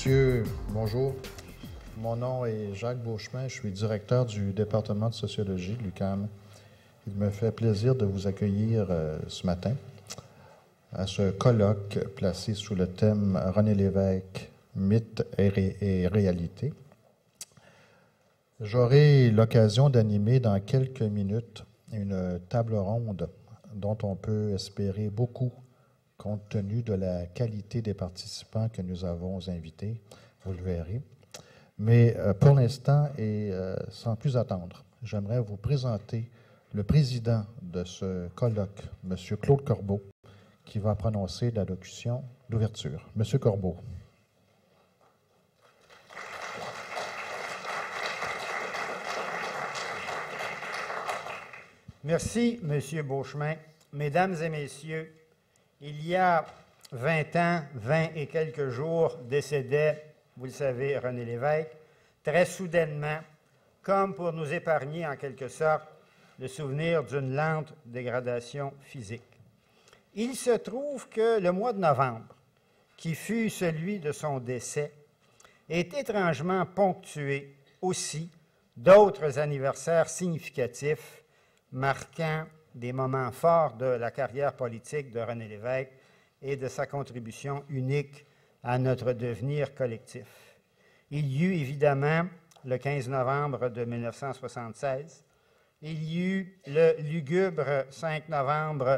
Messieurs, bonjour. Mon nom est Jacques Beauchemin, je suis directeur du département de sociologie de l'UQAM. Il me fait plaisir de vous accueillir ce matin à ce colloque placé sous le thème « René Lévesque, mythe et réalité ». J'aurai l'occasion d'animer dans quelques minutes une table ronde dont on peut espérer beaucoup compte tenu de la qualité des participants que nous avons invités, vous le verrez. Mais pour l'instant, et sans plus attendre, j'aimerais vous présenter le président de ce colloque, M. Claude Corbeau, qui va prononcer la locution d'ouverture. M. Corbeau. Merci, M. Beauchemin. Mesdames et messieurs, il y a 20 ans, 20 et quelques jours, décédait, vous le savez, René Lévesque, très soudainement, comme pour nous épargner en quelque sorte le souvenir d'une lente dégradation physique. Il se trouve que le mois de novembre, qui fut celui de son décès, est étrangement ponctué aussi d'autres anniversaires significatifs marquant des moments forts de la carrière politique de René Lévesque et de sa contribution unique à notre devenir collectif. Il y eut évidemment le 15 novembre de 1976, il y eut le lugubre 5 novembre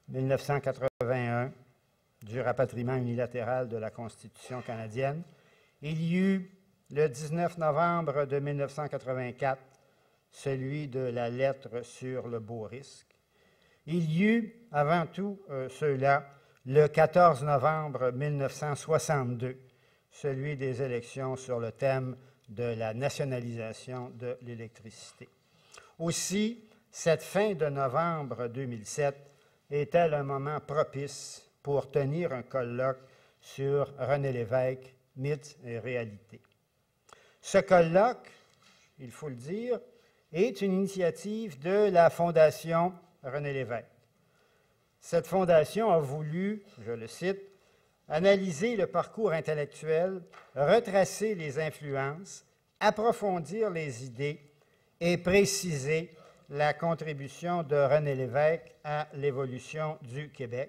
1981 du rapatriement unilatéral de la Constitution canadienne, il y eut le 19 novembre de 1984 celui de la lettre sur le beau risque. Il y eut, avant tout ceux-là, le 14 novembre 1962, celui des élections sur le thème de la nationalisation de l'électricité. Aussi, cette fin de novembre 2007 est-elle un moment propice pour tenir un colloque sur René Lévesque, mythe et réalité. Ce colloque, il faut le dire, est une initiative de la Fondation René Lévesque. Cette fondation a voulu, je le cite, analyser le parcours intellectuel, retracer les influences, approfondir les idées et préciser la contribution de René Lévesque à l'évolution du Québec,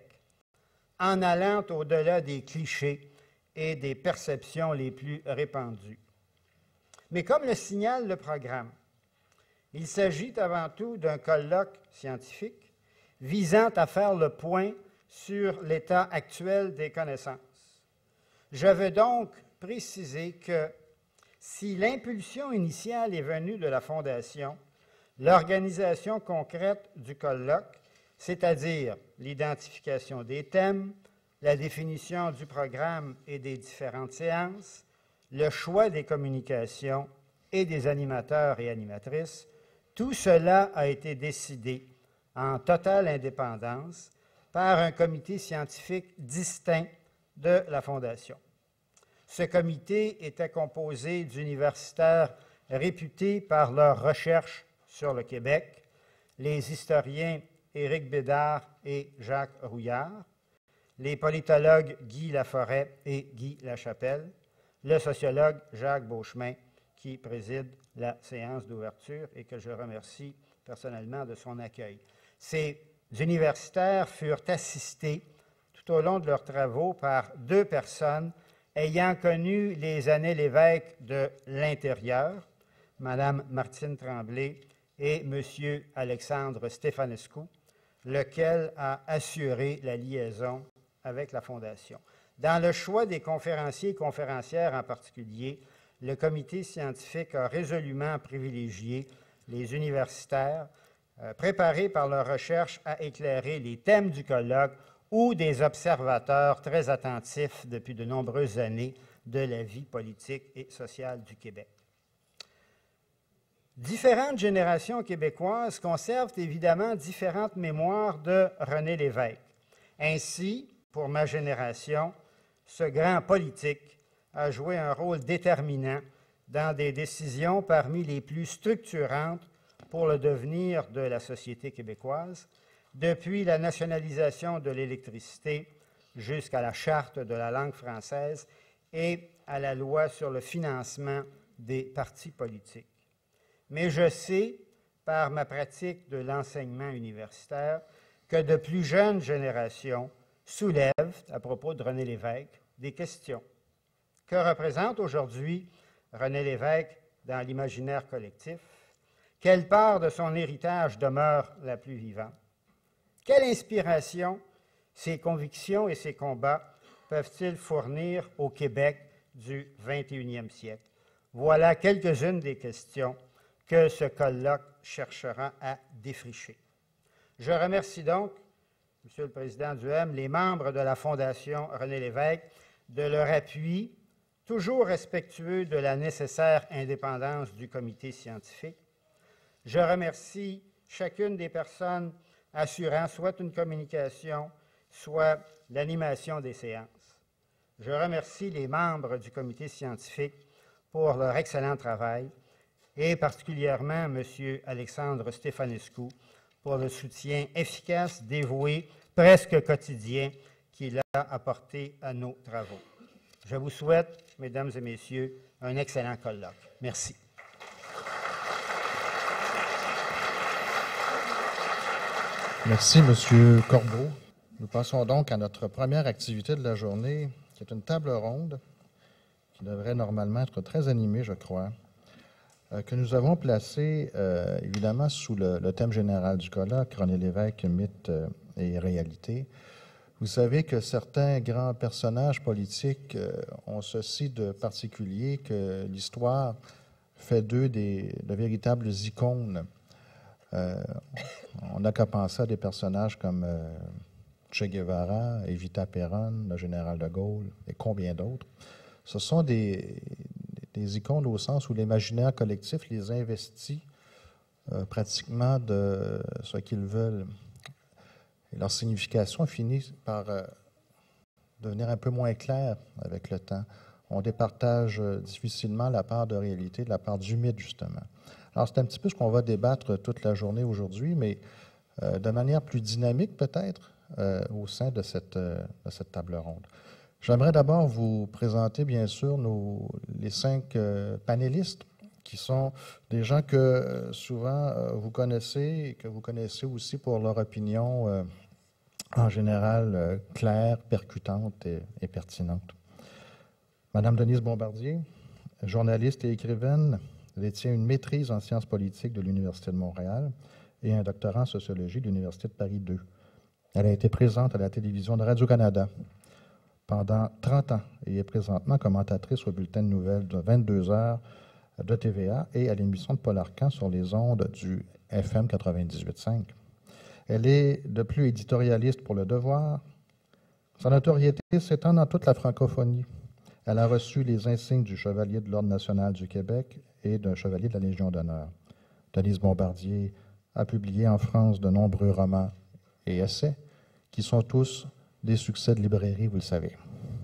en allant au-delà des clichés et des perceptions les plus répandues. Mais comme le signale le programme, il s'agit avant tout d'un colloque scientifique visant à faire le point sur l'état actuel des connaissances. Je veux donc préciser que si l'impulsion initiale est venue de la Fondation, l'organisation concrète du colloque, c'est-à-dire l'identification des thèmes, la définition du programme et des différentes séances, le choix des communications et des animateurs et animatrices, tout cela a été décidé en totale indépendance par un comité scientifique distinct de la Fondation. Ce comité était composé d'universitaires réputés par leurs recherches sur le Québec, les historiens Éric Bédard et Jacques Rouillard, les politologues Guy Laforêt et Guy Lachapelle, le sociologue Jacques Beauchemin, qui préside la séance d'ouverture et que je remercie personnellement de son accueil. Ces universitaires furent assistés tout au long de leurs travaux par deux personnes ayant connu les années Lévesque de l'intérieur, Mme Martine Tremblay et M. Alexandre Stefanescu, lequel a assuré la liaison avec la Fondation. Dans le choix des conférenciers et conférencières en particulier, le comité scientifique a résolument privilégié les universitaires préparés par leur recherche à éclairer les thèmes du colloque ou des observateurs très attentifs depuis de nombreuses années de la vie politique et sociale du Québec. Différentes générations québécoises conservent évidemment différentes mémoires de René Lévesque. Ainsi, pour ma génération, ce grand politique a joué un rôle déterminant dans des décisions parmi les plus structurantes pour le devenir de la société québécoise, depuis la nationalisation de l'électricité jusqu'à la charte de la langue française et à la loi sur le financement des partis politiques. Mais je sais, par ma pratique de l'enseignement universitaire, que de plus jeunes générations soulèvent, à propos de René Lévesque, des questions. Que représente aujourd'hui René Lévesque dans l'imaginaire collectif? Quelle part de son héritage demeure la plus vivante? Quelle inspiration ses convictions et ses combats peuvent-ils fournir au Québec du 21e siècle? Voilà quelques-unes des questions que ce colloque cherchera à défricher. Je remercie donc, Monsieur le Président Duhem, les membres de la Fondation René Lévesque de leur appui, toujours respectueux de la nécessaire indépendance du comité scientifique. Je remercie chacune des personnes assurant soit une communication, soit l'animation des séances. Je remercie les membres du comité scientifique pour leur excellent travail et particulièrement M. Alexandre Stefanescu pour le soutien efficace, dévoué, presque quotidien qu'il a apporté à nos travaux. Je vous souhaite, Mesdames et Messieurs, un excellent colloque. Merci. Merci, M. Corbeau. Nous passons donc à notre première activité de la journée, qui est une table ronde qui devrait normalement être très animée, je crois, que nous avons placée évidemment sous le thème général du colloque, René Lévesque, mythe et réalité. Vous savez que certains grands personnages politiques ont ceci de particulier que l'histoire fait d'eux de véritables icônes. On n'a qu'à penser à des personnages comme Che Guevara, Evita Perón, le général de Gaulle et combien d'autres. Ce sont des icônes au sens où l'imaginaire collectif les investit pratiquement de ce qu'ils veulent. Et leur signification finit par devenir un peu moins claire avec le temps. On départage difficilement la part de réalité de la part du mythe, justement. Alors, c'est un petit peu ce qu'on va débattre toute la journée aujourd'hui, mais de manière plus dynamique peut-être au sein de cette table ronde. J'aimerais d'abord vous présenter, bien sûr, les 5 panélistes, qui sont des gens que souvent vous connaissez et que vous connaissez aussi pour leur opinion en général claire, percutante et pertinente. Madame Denise Bombardier, journaliste et écrivaine, elle détient une maîtrise en sciences politiques de l'Université de Montréal et un doctorat en sociologie de l'Université de Paris II. Elle a été présente à la télévision de Radio-Canada pendant 30 ans et est présentement commentatrice au bulletin de nouvelles de 22 heures de TVA et à l'émission de Paul Arcand sur les ondes du FM 98.5. Elle est de plus éditorialiste pour Le Devoir. Sa notoriété s'étend dans toute la francophonie. Elle a reçu les insignes du Chevalier de l'Ordre national du Québec et d'un Chevalier de la Légion d'honneur. Denise Bombardier a publié en France de nombreux romans et essais qui sont tous des succès de librairie, vous le savez.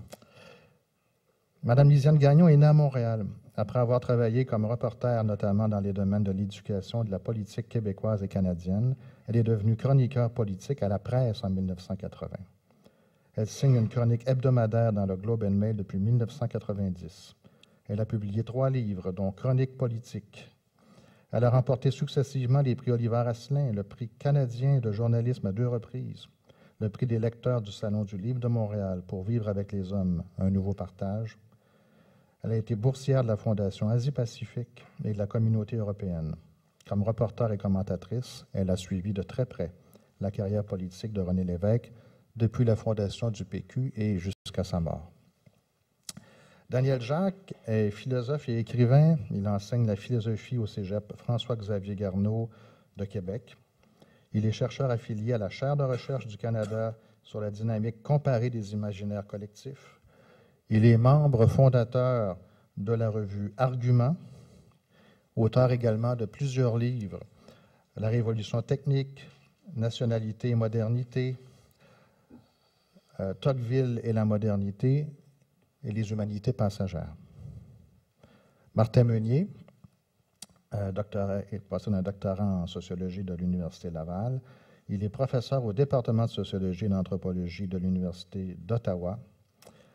Madame Lisiane Gagnon est née à Montréal, après avoir travaillé comme reporter, notamment dans les domaines de l'éducation et de la politique québécoise et canadienne. Elle est devenue chroniqueur politique à la presse en 1980. Elle signe une chronique hebdomadaire dans le Globe and Mail depuis 1990. Elle a publié 3 livres, dont Chronique politique. Elle a remporté successivement les prix Oliver Asselin, le prix canadien de journalisme à 2 reprises, le prix des lecteurs du Salon du Livre de Montréal pour Vivre avec les hommes, un nouveau partage. Elle a été boursière de la Fondation Asie-Pacifique et de la Communauté européenne. Comme reporter et commentatrice, elle a suivi de très près la carrière politique de René Lévesque depuis la fondation du PQ et jusqu'à sa mort. Daniel Jacques est philosophe et écrivain. Il enseigne la philosophie au cégep François-Xavier Garneau de Québec. Il est chercheur affilié à la chaire de recherche du Canada sur la dynamique comparée des imaginaires collectifs. Il est membre fondateur de la revue Argument, auteur également de plusieurs livres, La Révolution technique, Nationalité et modernité, Tocqueville et la modernité et les humanités passagères. Martin Meunier, possède un doctorat en sociologie de l'Université Laval. Il est professeur au département de sociologie et d'anthropologie de l'Université d'Ottawa.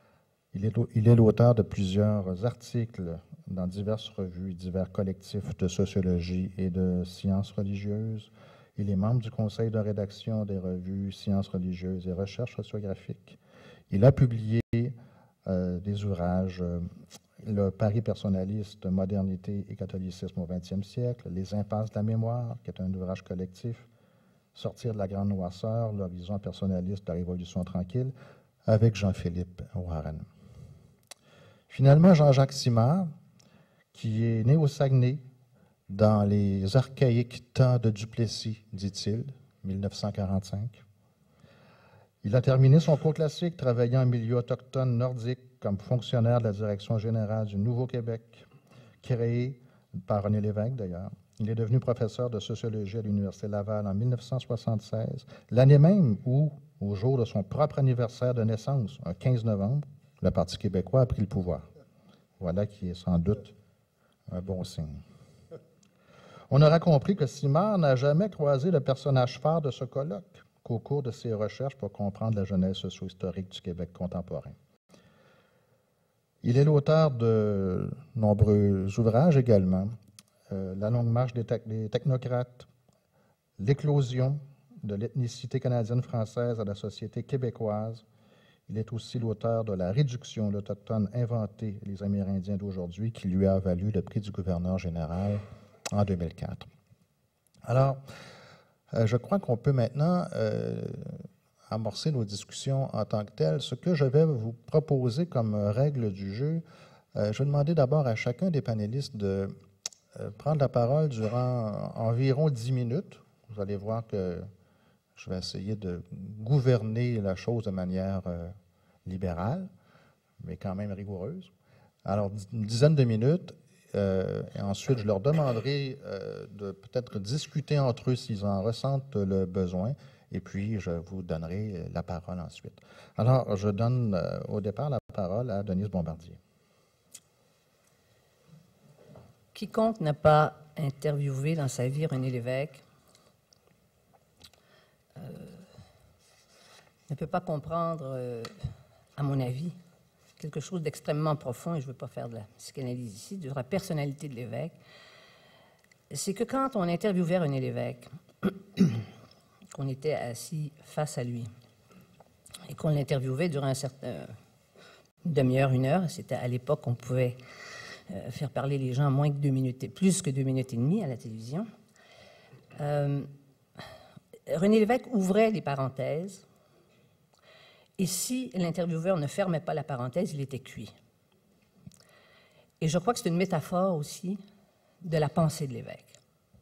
Il est l'auteur de plusieurs articles dans diverses revues, divers collectifs de sociologie et de sciences religieuses. Il est membre du conseil de rédaction des revues Sciences religieuses et Recherches sociographiques. Il a publié des ouvrages, Le Paris personnaliste, Modernité et catholicisme au XXe siècle, Les impasses de la mémoire, qui est un ouvrage collectif, Sortir de la grande noirceur, L'horizon personnaliste de la Révolution tranquille, avec Jean-Philippe Warren. Finalement, Jean-Jacques Simard, qui est né au Saguenay, dans les archaïques temps de Duplessis, dit-il, 1945. Il a terminé son cours classique travaillant en milieu autochtone nordique comme fonctionnaire de la direction générale du Nouveau-Québec, créé par René Lévesque d'ailleurs. Il est devenu professeur de sociologie à l'Université Laval en 1976, l'année même où, au jour de son propre anniversaire de naissance, un 15 novembre, le Parti québécois a pris le pouvoir. Voilà qui est sans doute un bon signe. On aura compris que Simard n'a jamais croisé le personnage phare de ce colloque qu'au cours de ses recherches pour comprendre la genèse socio-historique du Québec contemporain. Il est l'auteur de nombreux ouvrages également. La longue marche des technocrates, L'éclosion de l'ethnicité canadienne-française à la société québécoise. Il est aussi l'auteur de La réduction, l'Autochtone inventé, les Amérindiens d'aujourd'hui, qui lui a valu le prix du gouverneur général en 2004. Alors, je crois qu'on peut maintenant amorcer nos discussions en tant que telles. Ce que je vais vous proposer comme règle du jeu, je vais demander d'abord à chacun des panélistes de prendre la parole durant environ 10 minutes. Vous allez voir que je vais essayer de gouverner la chose de manière libérale, mais quand même rigoureuse. Alors, une dizaine de minutes, et ensuite, je leur demanderai de peut-être discuter entre eux s'ils en ressentent le besoin, et puis je vous donnerai la parole ensuite. Alors, je donne au départ la parole à Denise Bombardier. Quiconque n'a pas interviewé dans sa vie René Lévesque ne peut pas comprendre, à mon avis, quelque chose d'extrêmement profond, et je ne veux pas faire de la psychanalyse ici, de la personnalité de Lévesque. C'est que quand on interviewait René Lévesque, qu'on était assis face à lui, et qu'on l'interviewait durant une demi-heure, 1 heure, c'était à l'époque qu'on pouvait faire parler les gens moins que 2 minutes, plus que 2 minutes et demie à la télévision. René Lévesque ouvrait les parenthèses, et si l'intervieweur ne fermait pas la parenthèse, il était cuit. Et je crois que c'est une métaphore aussi de la pensée de Lévesque.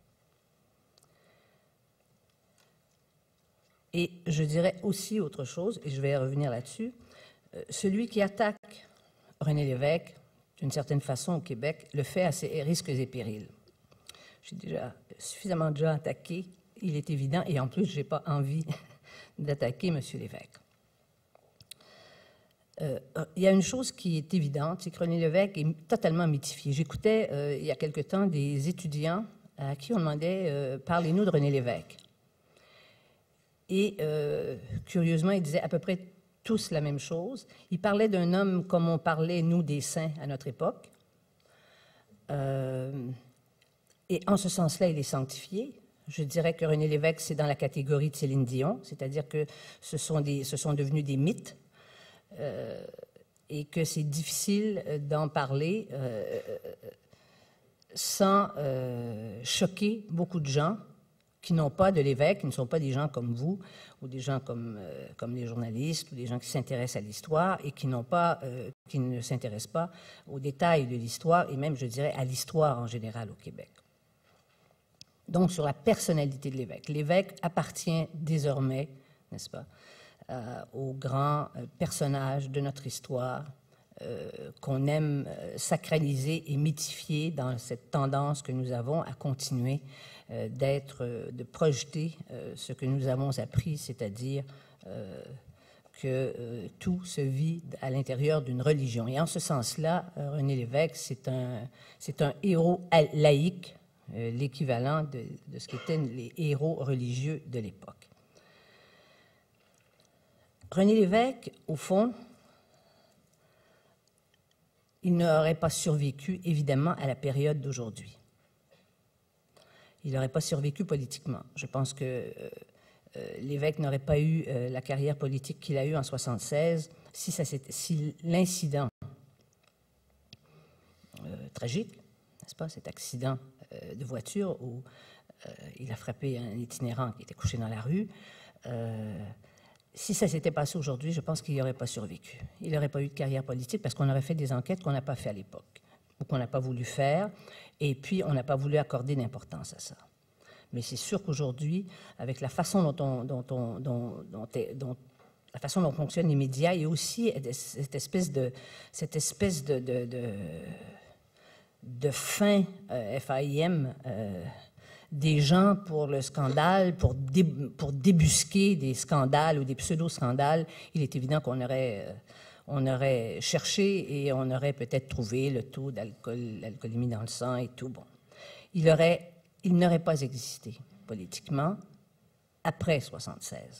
Et je dirais aussi autre chose, et je vais revenir là-dessus, celui qui attaque René Lévesque, d'une certaine façon au Québec, le fait à ses risques et périls. J'ai suffisamment déjà attaqué, il est évident, et en plus, je n'ai pas envie d'attaquer M. Lévesque. Il y a une chose qui est évidente, c'est que René Lévesque est totalement mythifié. J'écoutais il y a quelque temps des étudiants à qui on demandait « Parlez-nous de René Lévesque ». Et curieusement, ils disaient à peu près tous la même chose. Ils parlaient d'un homme comme on parlait, nous, des saints à notre époque. Et en ce sens-là, il est sanctifié. Je dirais que René Lévesque, c'est dans la catégorie de Céline Dion, c'est-à-dire que ce sont devenus des mythes et que c'est difficile d'en parler sans choquer beaucoup de gens qui n'ont pas de l'évêque, qui ne sont pas des gens comme vous, ou des gens comme les journalistes, ou des gens qui s'intéressent à l'histoire et qui ne s'intéressent pas aux détails de l'histoire, et même, je dirais, à l'histoire en général au Québec. Donc, sur la personnalité de l'évêque. L'évêque appartient désormais, n'est-ce pas, aux grands personnages de notre histoire qu'on aime sacraliser et mythifier dans cette tendance que nous avons à continuer de projeter ce que nous avons appris, c'est-à-dire que tout se vit à l'intérieur d'une religion. Et en ce sens-là, René Lévesque, c'est un héros laïque, l'équivalent de ce qu'étaient les héros religieux de l'époque. René Lévesque, au fond, il n'aurait pas survécu, évidemment, à la période d'aujourd'hui. Il n'aurait pas survécu politiquement. Je pense que l'évêque n'aurait pas eu la carrière politique qu'il a eue en 1976 si l'incident tragique, n'est-ce pas, cet accident de voiture où il a frappé un itinérant qui était couché dans la rue, si ça s'était passé aujourd'hui, je pense qu'il n'y aurait pas survécu. Il n'aurait pas eu de carrière politique parce qu'on aurait fait des enquêtes qu'on n'a pas fait à l'époque, ou qu'on n'a pas voulu faire, et puis on n'a pas voulu accorder d'importance à ça. Mais c'est sûr qu'aujourd'hui, avec la façon la façon dont fonctionnent les médias, et aussi cette espèce de fin FAIM des gens pour le scandale, pour débusquer des scandales ou des pseudo-scandales, il est évident qu'on aurait cherché et on aurait peut-être trouvé le taux d'alcoolémie dans le sang et tout. Bon. Il n'aurait pas existé politiquement après 1976.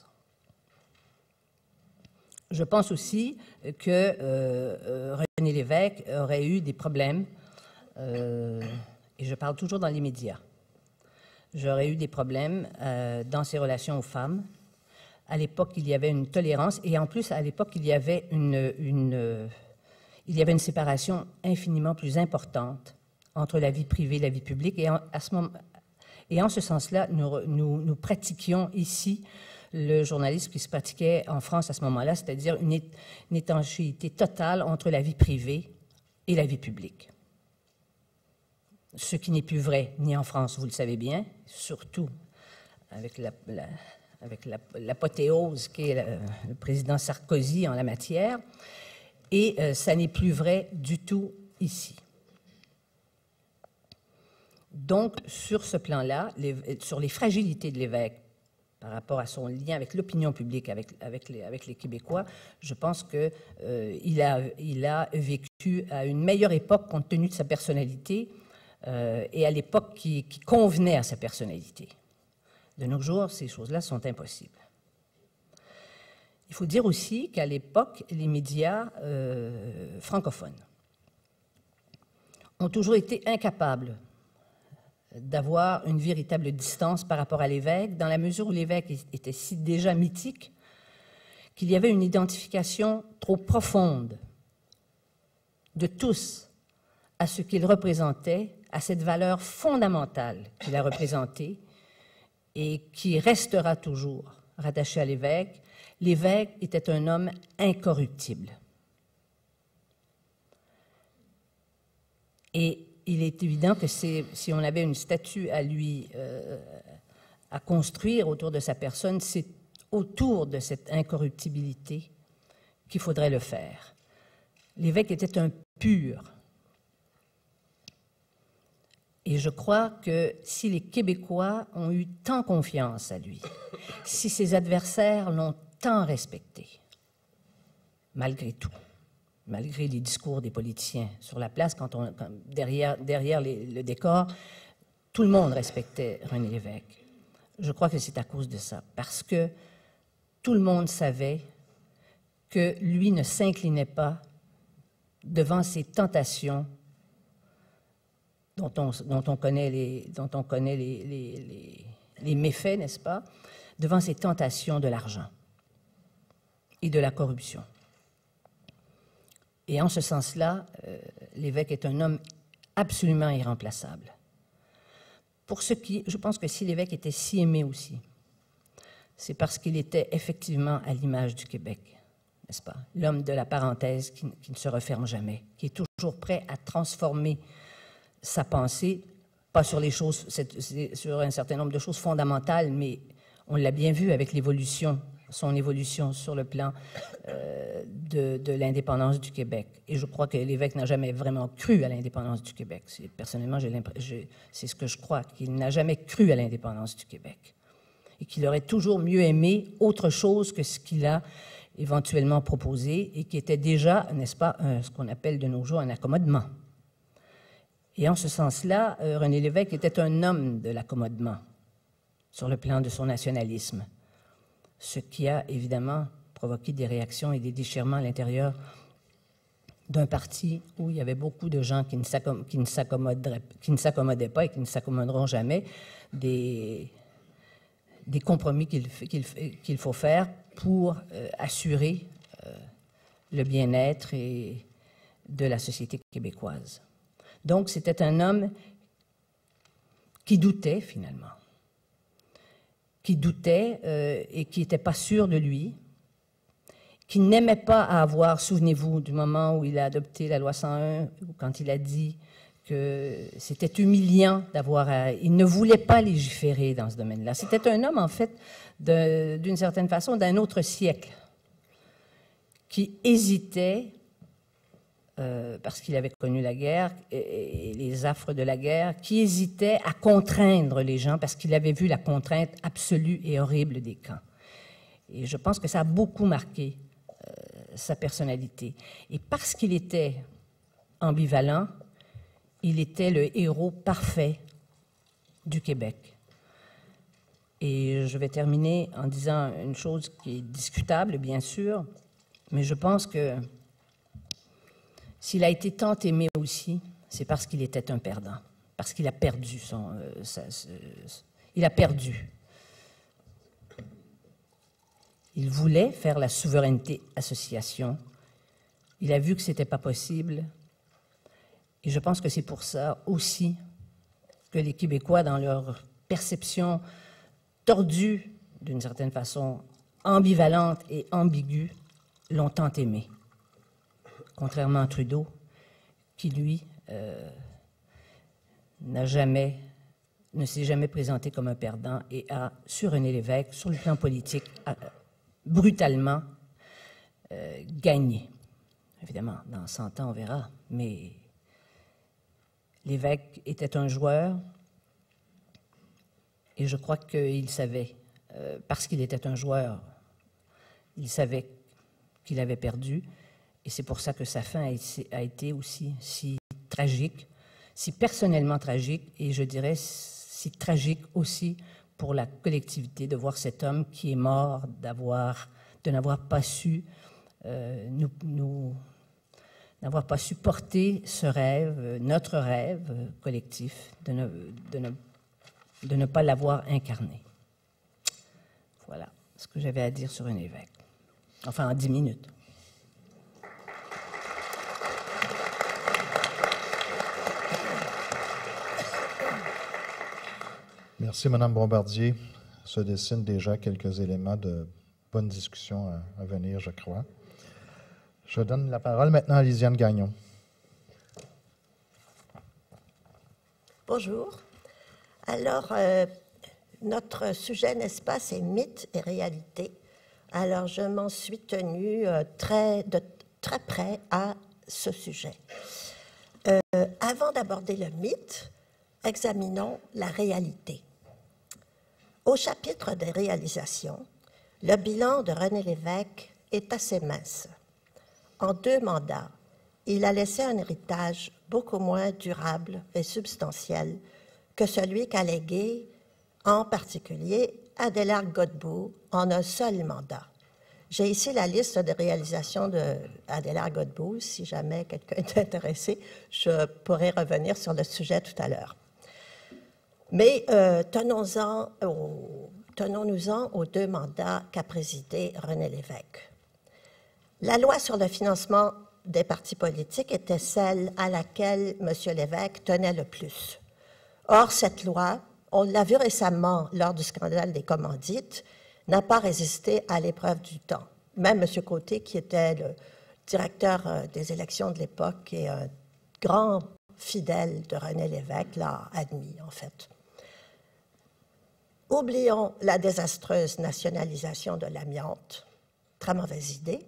Je pense aussi que René Lévesque aurait eu des problèmes, et je parle toujours dans les médias. J'aurais eu des problèmes dans ses relations aux femmes. À l'époque, il y avait une tolérance, et en plus, à l'époque, il y avait une séparation infiniment plus importante entre la vie privée et la vie publique. Et en ce sens-là, nous pratiquions ici le journalisme qui se pratiquait en France à ce moment-là, c'est-à-dire une étanchéité totale entre la vie privée et la vie publique. Ce qui n'est plus vrai ni en France, vous le savez bien, surtout avec l'apothéose qu'est le président Sarkozy en la matière, et ça n'est plus vrai du tout ici. Donc, sur ce plan-là, sur les fragilités de l'évêque par rapport à son lien avec l'opinion publique, avec les Québécois, je pense qu'il a vécu à une meilleure époque compte tenu de sa personnalité et à l'époque qui convenait à sa personnalité. De nos jours, ces choses-là sont impossibles. Il faut dire aussi qu'à l'époque, les médias francophones ont toujours été incapables d'avoir une véritable distance par rapport à l'évêque, dans la mesure où l'évêque était si déjà mythique qu'il y avait une identification trop profonde de tous à ce qu'il représentait, à cette valeur fondamentale qu'il a représentée et qui restera toujours rattachée à l'évêque. L'évêque était un homme incorruptible. Et il est évident que si on avait une statue à lui à construire autour de sa personne, c'est autour de cette incorruptibilité qu'il faudrait le faire. L'évêque était un pur. Et je crois que si les Québécois ont eu tant confiance à lui, si ses adversaires l'ont tant respecté, malgré tout, malgré les discours des politiciens sur la place, derrière le décor, tout le monde respectait René Lévesque. Je crois que c'est à cause de ça, parce que tout le monde savait que lui ne s'inclinait pas devant ces tentations dont on connaît les méfaits, n'est-ce pas, devant ces tentations de l'argent et de la corruption. Et en ce sens-là, l'évêque est un homme absolument irremplaçable. Je pense que si l'évêque était si aimé aussi, c'est parce qu'il était effectivement à l'image du Québec, n'est-ce pas? L'homme de la parenthèse qui ne se referme jamais, qui est toujours prêt à transformer sa pensée, pas sur les choses, sur un certain nombre de choses fondamentales, mais on l'a bien vu avec son évolution sur le plan de l'indépendance du Québec. Et je crois que l'évêque n'a jamais vraiment cru à l'indépendance du Québec. Personnellement, c'est ce que je crois, qu'il n'a jamais cru à l'indépendance du Québec. Et qu'il aurait toujours mieux aimé autre chose que ce qu'il a éventuellement proposé et qui était déjà, n'est-ce pas, ce qu'on appelle de nos jours un accommodement. Et en ce sens-là, René Lévesque était un homme de l'accommodement sur le plan de son nationalisme, ce qui a évidemment provoqué des réactions et des déchirements à l'intérieur d'un parti où il y avait beaucoup de gens qui ne s'accommodaient pas et qui ne s'accommoderont jamais des compromis qu'il faut faire pour assurer le bien-être de la société québécoise. Donc, c'était un homme qui doutait, finalement, qui doutait et qui n'était pas sûr de lui, qui n'aimait pas avoir, souvenez-vous, du moment où il a adopté la loi 101, quand il a dit que c'était humiliant d'avoir il ne voulait pas légiférer dans ce domaine-là. C'était un homme, en fait, d'une certaine façon, d'un autre siècle, qui hésitait, parce qu'il avait connu la guerre et les affres de la guerre, qui hésitait à contraindre les gens parce qu'il avait vu la contrainte absolue et horrible des camps. Et je pense que ça a beaucoup marqué sa personnalité. Et parce qu'il était ambivalent, il était le héros parfait du Québec. Et je vais terminer en disant une chose qui est discutable, bien sûr, mais je pense que s'il a été tant aimé aussi, c'est parce qu'il était un perdant, parce qu'il a perdu il a perdu. Il voulait faire la souveraineté association. Il a vu que ce n'était pas possible. Et je pense que c'est pour ça aussi que les Québécois, dans leur perception tordue, d'une certaine façon, ambivalente et ambiguë, l'ont tant aimé. Contrairement à Trudeau, qui, lui, ne s'est jamais présenté comme un perdant et a, sur René Lévesque, sur le plan politique, brutalement gagné. Évidemment, dans 100 ans, on verra, mais Lévesque était un joueur et je crois qu'il savait, parce qu'il était un joueur, il savait qu'il avait perdu et c'est pour ça que sa fin a été aussi si tragique, si personnellement tragique et je dirais si tragique aussi pour la collectivité de voir cet homme qui est mort, de n'avoir pas su n'avoir pas su porter ce rêve, notre rêve collectif, de ne pas l'avoir incarné. Voilà ce que j'avais à dire sur un évêque. Enfin, en 10 minutes. Merci, Mme Bombardier. Se dessinent déjà quelques éléments de bonne discussion à venir, je crois. Je donne la parole maintenant à Lisiane Gagnon. Bonjour. Alors, notre sujet, n'est-ce pas, c'est mythes et réalité. Alors, je m'en suis tenue de très près à ce sujet. Avant d'aborder le mythe, examinons la réalité. Au chapitre des réalisations, le bilan de René Lévesque est assez mince. En 2 mandats, il a laissé un héritage beaucoup moins durable et substantiel que celui qu'a légué, en particulier, Adélard Godbout en un seul mandat. J'ai ici la liste des réalisations d'Adélard Godbout. Si jamais quelqu'un est intéressé, je pourrai revenir sur le sujet tout à l'heure. Mais tenons-nous-en aux 2 mandats qu'a présidé René Lévesque. La loi sur le financement des partis politiques était celle à laquelle M. Lévesque tenait le plus. Or, cette loi, on l'a vu récemment lors du scandale des commandites, n'a pas résisté à l'épreuve du temps. Même M. Côté, qui était le directeur des élections de l'époque et un grand fidèle de René Lévesque, l'a admis, en fait. Oublions la désastreuse nationalisation de l'amiante, très mauvaise idée,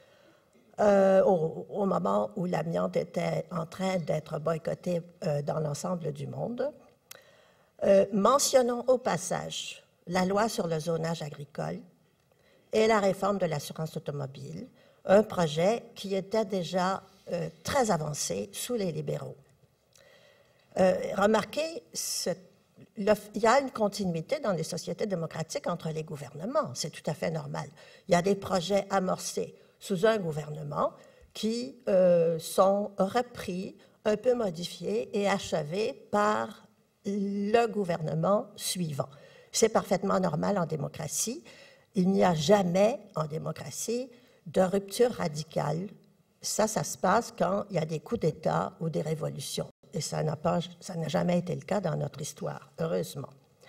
au moment où l'amiante était en train d'être boycotté dans l'ensemble du monde. Mentionnons au passage la loi sur le zonage agricole et la réforme de l'assurance automobile, un projet qui était déjà très avancé sous les libéraux. Remarquez, il y a une continuité dans les sociétés démocratiques entre les gouvernements, c'est tout à fait normal. Il y a des projets amorcés sous un gouvernement qui sont repris, un peu modifiés et achevés par le gouvernement suivant. C'est parfaitement normal en démocratie. Il n'y a jamais en démocratie de rupture radicale. Ça se passe quand il y a des coups d'État ou des révolutions. Et ça n'a jamais été le cas dans notre histoire, heureusement.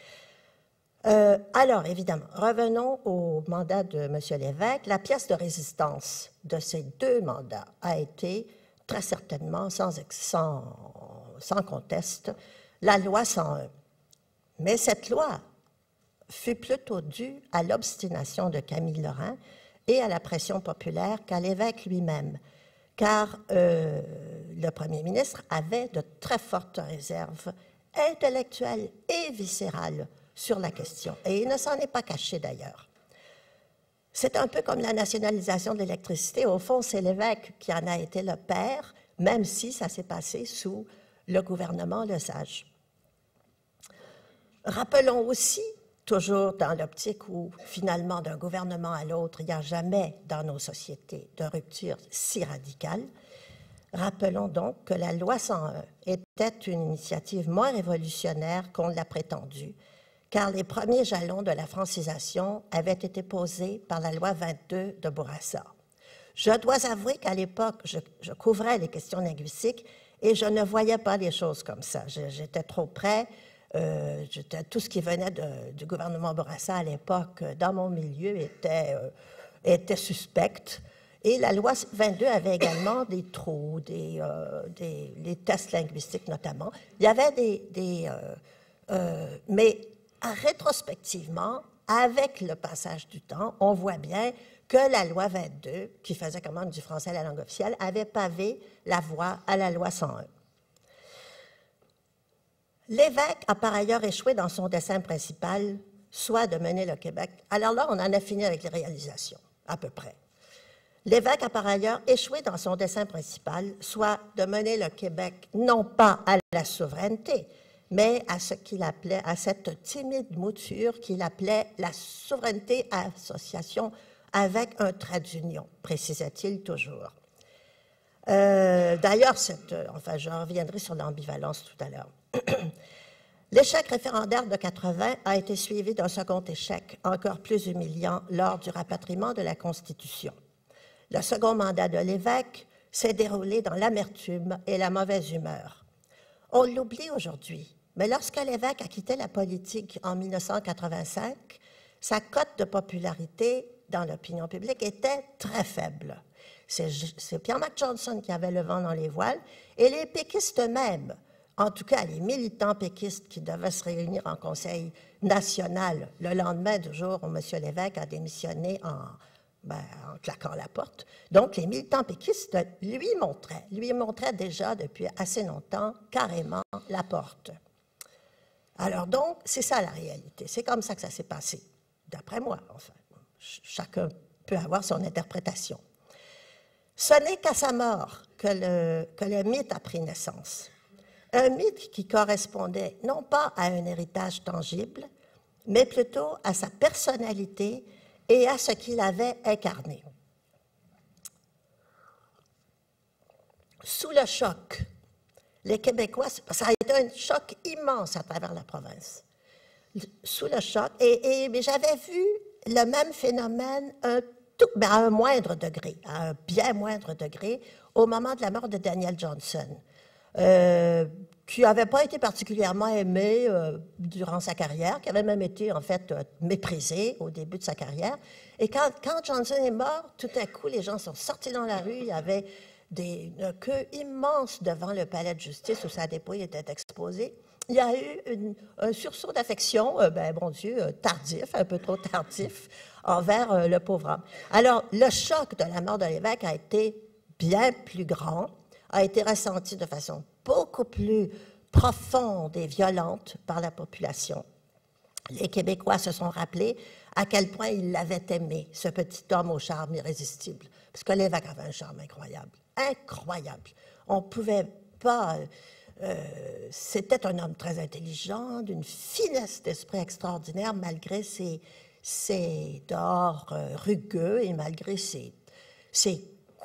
Alors, évidemment, revenons au mandat de M. Lévesque. La pièce de résistance de ces deux mandats a été, très certainement, sans conteste, la loi 101. Mais cette loi fut plutôt due à l'obstination de Camille Lorrain et à la pression populaire qu'à l'évêque lui-même, car le premier ministre avait de très fortes réserves intellectuelles et viscérales sur la question, et il ne s'en est pas caché d'ailleurs. C'est un peu comme la nationalisation de l'électricité. Au fond, c'est l'évêque qui en a été le père, même si ça s'est passé sous le gouvernement Lesage. Rappelons aussi, toujours dans l'optique où, finalement, d'un gouvernement à l'autre, il n'y a jamais dans nos sociétés de rupture si radicale, rappelons donc que la loi 101 était une initiative moins révolutionnaire qu'on l'a prétendu, car les premiers jalons de la francisation avaient été posés par la loi 22 de Bourassa. Je dois avouer qu'à l'époque, je couvrais les questions linguistiques et je ne voyais pas les choses comme ça. J'étais trop près. Tout ce qui venait du gouvernement Bourassa à l'époque, dans mon milieu, était suspect. Et la loi 22 avait également des trous, les tests linguistiques notamment. Il y avait mais rétrospectivement, avec le passage du temps, on voit bien que la loi 22, qui faisait quand même du français la langue officielle, avait pavé la voie à la loi 101. L'évêque a par ailleurs échoué dans son dessein principal, soit de mener le Québec. Alors là, on en a fini avec les réalisations, à peu près. L'évêque a par ailleurs échoué dans son dessein principal, soit de mener le Québec non pas à la souveraineté, mais à ce qu'il appelait, à cette timide mouture qu'il appelait la souveraineté à association avec un trait d'union, précisait-il toujours. D'ailleurs, enfin, je reviendrai sur l'ambivalence tout à l'heure. L'échec référendaire de 80 a été suivi d'un second échec, encore plus humiliant, lors du rapatriement de la Constitution. Le second mandat de l'évêque s'est déroulé dans l'amertume et la mauvaise humeur. On l'oublie aujourd'hui, mais lorsque l'évêque a quitté la politique en 1985, sa cote de popularité dans l'opinion publique était très faible. C'est Pierre McJohnson qui avait le vent dans les voiles, et les péquistes eux-mêmes, en tout cas les militants péquistes qui devaient se réunir en conseil national le lendemain du jour où M. l'évêque a démissionné en claquant la porte. Donc, les militants péquistes lui montraient déjà depuis assez longtemps carrément la porte. Alors donc, c'est ça la réalité. C'est comme ça que ça s'est passé, d'après moi, enfin. Chacun peut avoir son interprétation. Ce n'est qu'à sa mort que le mythe a pris naissance. Un mythe qui correspondait non pas à un héritage tangible, mais plutôt à sa personnalité et à ce qu'il avait incarné. Sous le choc, les Québécois, ça a été un choc immense à travers la province. Sous le choc, mais j'avais vu le même phénomène à un moindre degré, à un bien moindre degré, au moment de la mort de Daniel Johnson, qui n'avait pas été particulièrement aimé durant sa carrière, qui avait même été en fait méprisé au début de sa carrière. Et quand Johnson est mort, tout à coup, les gens sont sortis dans la rue, il y avait une queue immense devant le palais de justice où sa dépouille était exposée. Il y a eu un sursaut d'affection, bon Dieu, tardif, un peu trop tardif, envers le pauvre homme. Alors, le choc de la mort de l'évêque a été bien plus grand, a été ressenti de façon beaucoup plus profonde et violente par la population. Les Québécois se sont rappelés à quel point ils l'avaient aimé, ce petit homme au charme irrésistible, parce que l'évêque avait un charme incroyable, incroyable. On ne pouvait pas... c'était un homme très intelligent, d'une finesse d'esprit extraordinaire, malgré ses dehors rugueux et malgré ses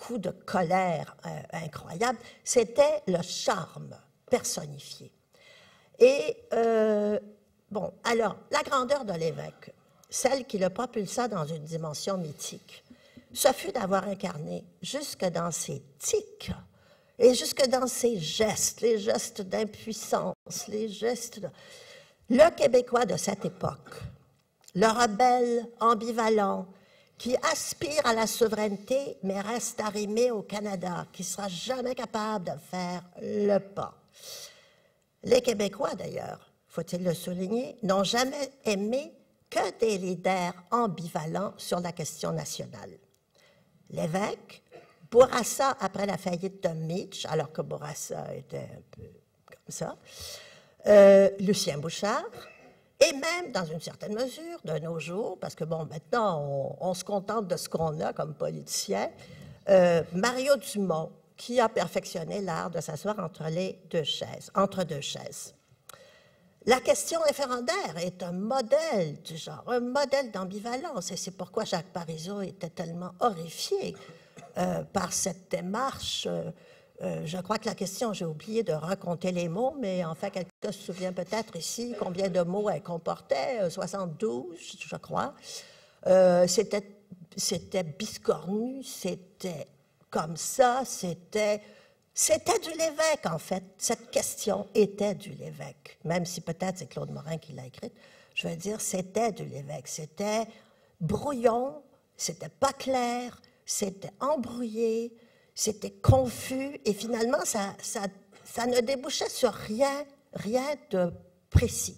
coup de colère incroyable, c'était le charme personnifié. Et, bon, alors, la grandeur de l'évêque, celle qui le propulsa dans une dimension mythique, ce fut d'avoir incarné jusque dans ses tics et jusque dans ses gestes, les gestes d'impuissance, les gestes le Québécois de cette époque, le rebelle ambivalent qui aspire à la souveraineté mais reste arrimé au Canada, qui ne sera jamais capable de faire le pas. Les Québécois, d'ailleurs, faut-il le souligner, n'ont jamais aimé que des leaders ambivalents sur la question nationale. L'évêque, Bourassa après la faillite de Mitch, alors que Bourassa était un peu comme ça, Lucien Bouchard, et même, dans une certaine mesure, de nos jours, parce que, bon, maintenant, on se contente de ce qu'on a comme politicien, Mario Dumont, qui a perfectionné l'art de s'asseoir entre deux chaises. La question référendaire est un modèle du genre, un modèle d'ambivalence, et c'est pourquoi Jacques Parizeau était tellement horrifié par cette démarche. Je crois que la question, j'ai oublié de raconter les mots, mais en fait, quelqu'un se souvient peut-être ici combien de mots elle comportait, 72, je crois. C'était biscornu, c'était comme ça, c'était du Lévesque, en fait. Cette question était du Lévesque, même si peut-être c'est Claude Morin qui l'a écrite. Je veux dire, c'était du Lévesque. C'était brouillon, c'était pas clair, c'était embrouillé, c'était confus, et finalement, ça ne débouchait sur rien de précis.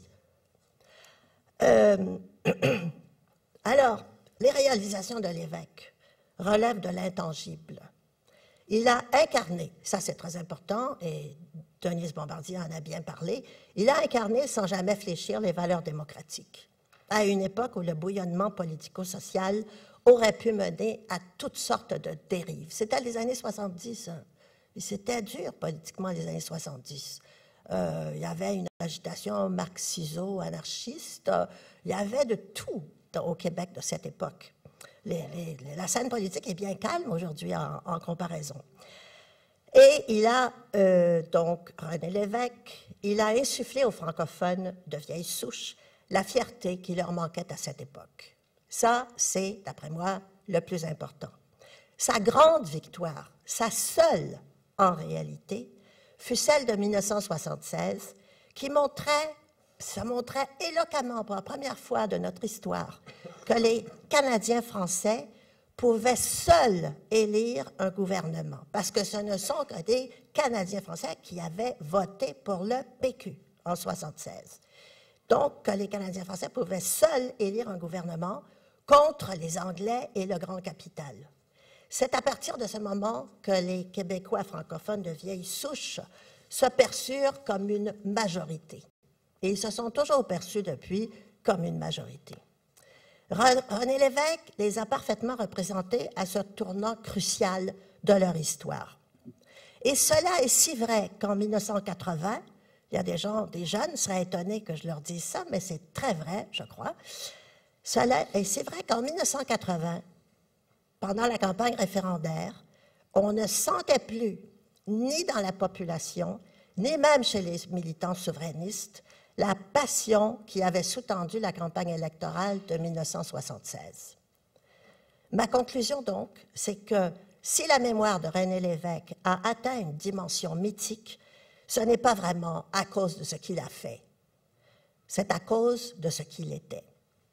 Alors, les réalisations de l'évêque relèvent de l'intangible. Il a incarné, ça c'est très important, et Denise Bombardier en a bien parlé, il a incarné sans jamais fléchir les valeurs démocratiques, à une époque où le bouillonnement politico-social aurait pu mener à toutes sortes de dérives. C'était les années 70, hein. C'était dur politiquement les années 70. Il y avait une agitation marxiso-anarchiste, il y avait de tout au Québec de cette époque. La scène politique est bien calme aujourd'hui en comparaison. Et il a, donc, René Lévesque, il a insufflé aux francophones de vieille souche la fierté qui leur manquait à cette époque. Ça, c'est, d'après moi, le plus important. Sa grande victoire, sa seule en réalité, fut celle de 1976, qui montrait éloquemment pour la première fois de notre histoire que les Canadiens français pouvaient seuls élire un gouvernement, parce que ce ne sont que des Canadiens français qui avaient voté pour le PQ en 1976. Donc, que les Canadiens français pouvaient seuls élire un gouvernement contre les Anglais et le grand capital. C'est à partir de ce moment que les Québécois francophones de vieille souche se perçurent comme une majorité. Et ils se sont toujours perçus depuis comme une majorité. René Lévesque les a parfaitement représentés à ce tournant crucial de leur histoire. Et cela est si vrai qu'en 1980, il y a des jeunes seraient étonnés que je leur dise ça, mais c'est très vrai, je crois. Et c'est vrai qu'en 1980, pendant la campagne référendaire, on ne sentait plus, ni dans la population, ni même chez les militants souverainistes, la passion qui avait sous-tendu la campagne électorale de 1976. Ma conclusion, donc, c'est que si la mémoire de René Lévesque a atteint une dimension mythique, ce n'est pas vraiment à cause de ce qu'il a fait, c'est à cause de ce qu'il était.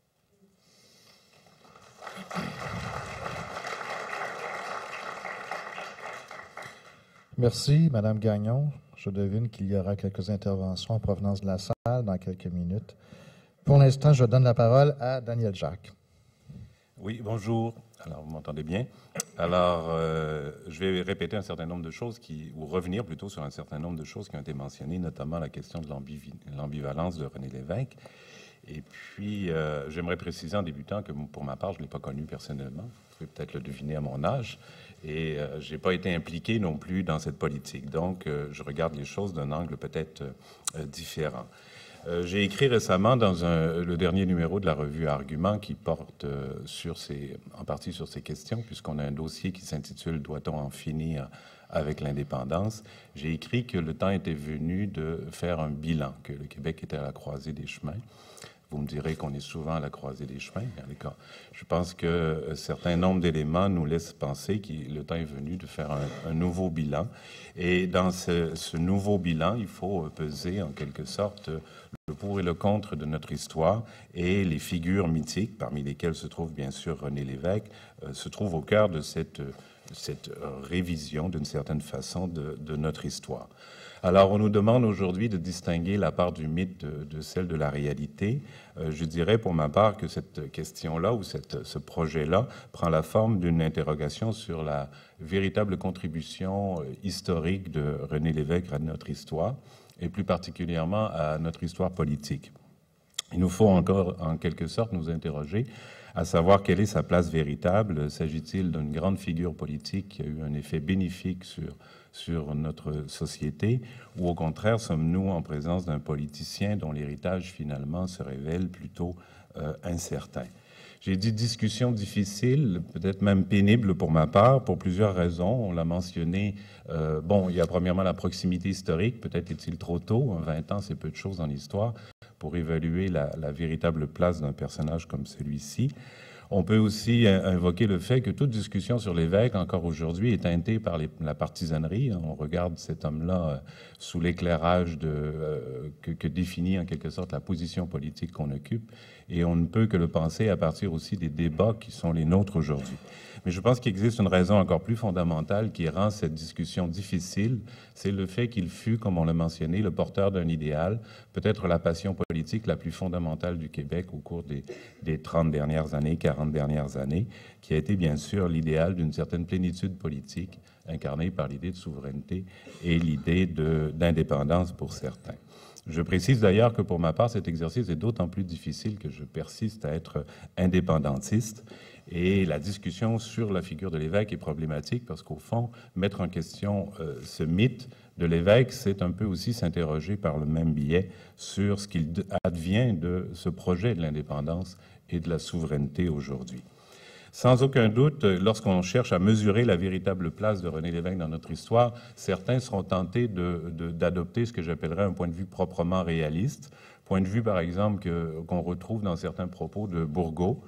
Merci, Madame Gagnon. Je devine qu'il y aura quelques interventions en provenance de la salle dans quelques minutes. Pour l'instant, je donne la parole à Daniel Jacques. Oui, bonjour. Alors, vous m'entendez bien? Alors, je vais répéter un certain nombre de choses, ou revenir plutôt sur un certain nombre de choses qui ont été mentionnées, notamment la question de l'ambivalence de René Lévesque. Et puis, j'aimerais préciser en débutant que pour ma part, je ne l'ai pas connu personnellement. Vous pouvez peut-être le deviner à mon âge. Et je n'ai pas été impliqué non plus dans cette politique. Donc, je regarde les choses d'un angle peut-être différent. J'ai écrit récemment dans le dernier numéro de la revue Argument qui porte en partie sur ces questions, puisqu'on a un dossier qui s'intitule « Doit-on en finir avec l'indépendance ?» J'ai écrit que le temps était venu de faire un bilan, que le Québec était à la croisée des chemins. Vous me direz qu'on est souvent à la croisée des chemins. Je pense que certains nombres d'éléments nous laissent penser que le temps est venu de faire un nouveau bilan. Et dans ce nouveau bilan, il faut peser en quelque sorte le pour et le contre de notre histoire, et les figures mythiques, parmi lesquelles se trouve bien sûr René Lévesque, se trouvent au cœur de cette révision, d'une certaine façon, de notre histoire. Alors, on nous demande aujourd'hui de distinguer la part du mythe de celle de la réalité. Je dirais pour ma part que cette question-là ou ce projet-là prend la forme d'une interrogation sur la véritable contribution historique de René Lévesque à notre histoire, et plus particulièrement à notre histoire politique. Il nous faut encore, en quelque sorte, nous interroger à savoir quelle est sa place véritable. S'agit-il d'une grande figure politique qui a eu un effet bénéfique sur notre société, ou au contraire, sommes-nous en présence d'un politicien dont l'héritage finalement se révèle plutôt incertain? J'ai dit discussion difficile, peut-être même pénible pour ma part, pour plusieurs raisons. On l'a mentionné. Il y a premièrement la proximité historique. Peut-être est-il trop tôt. 20 ans, c'est peu de choses dans l'histoire pour évaluer la véritable place d'un personnage comme celui-ci. On peut aussi invoquer le fait que toute discussion sur l'évêque, encore aujourd'hui, est teintée par la partisanerie. On regarde cet homme-là sous l'éclairage que définit en quelque sorte la position politique qu'on occupe, et on ne peut que le penser à partir aussi des débats qui sont les nôtres aujourd'hui. Mais je pense qu'il existe une raison encore plus fondamentale qui rend cette discussion difficile, c'est le fait qu'il fut, comme on l'a mentionné, le porteur d'un idéal, peut-être la passion politique la plus fondamentale du Québec au cours des 30 dernières années, 40 dernières années, qui a été bien sûr l'idéal d'une certaine plénitude politique, incarnée par l'idée de souveraineté et l'idée d'indépendance pour certains. Je précise d'ailleurs que pour ma part, cet exercice est d'autant plus difficile que je persiste à être indépendantiste. Et la discussion sur la figure de l'évêque est problématique parce qu'au fond, mettre en question ce mythe de l'évêque, c'est un peu aussi s'interroger par le même biais sur ce qu'il advient de ce projet de l'indépendance et de la souveraineté aujourd'hui. Sans aucun doute, lorsqu'on cherche à mesurer la véritable place de René Lévesque dans notre histoire, certains seront tentés d'adopter ce que j'appellerais un point de vue proprement réaliste, point de vue par exemple qu'on retrouve dans certains propos de Bourgault,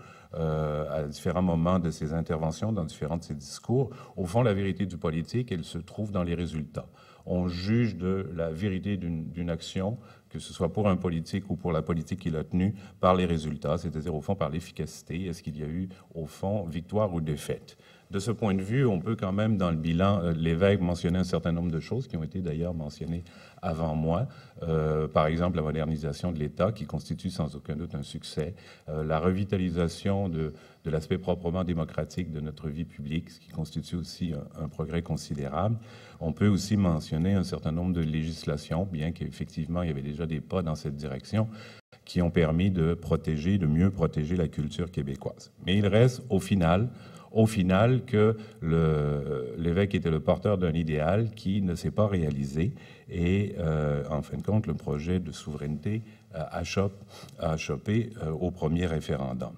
à différents moments de ses interventions, dans différents de ses discours. Au fond, la vérité du politique, elle se trouve dans les résultats. On juge de la vérité d'une action, que ce soit pour un politique ou pour la politique qu'il a tenue, par les résultats, c'est-à-dire au fond par l'efficacité. Est-ce qu'il y a eu, au fond, victoire ou défaite? De ce point de vue, on peut quand même, dans le bilan, l'évêque mentionner un certain nombre de choses qui ont été d'ailleurs mentionnées avant moi. Par exemple, la modernisation de l'État, qui constitue sans aucun doute un succès. La revitalisation de l'aspect proprement démocratique de notre vie publique, ce qui constitue aussi un progrès considérable. On peut aussi mentionner un certain nombre de législations, bien qu'effectivement, il y avait déjà des pas dans cette direction, qui ont permis de mieux protéger la culture québécoise. Mais il reste, au final que l'évêque était le porteur d'un idéal qui ne s'est pas réalisé et, en fin de compte, le projet de souveraineté a chopé au premier référendum.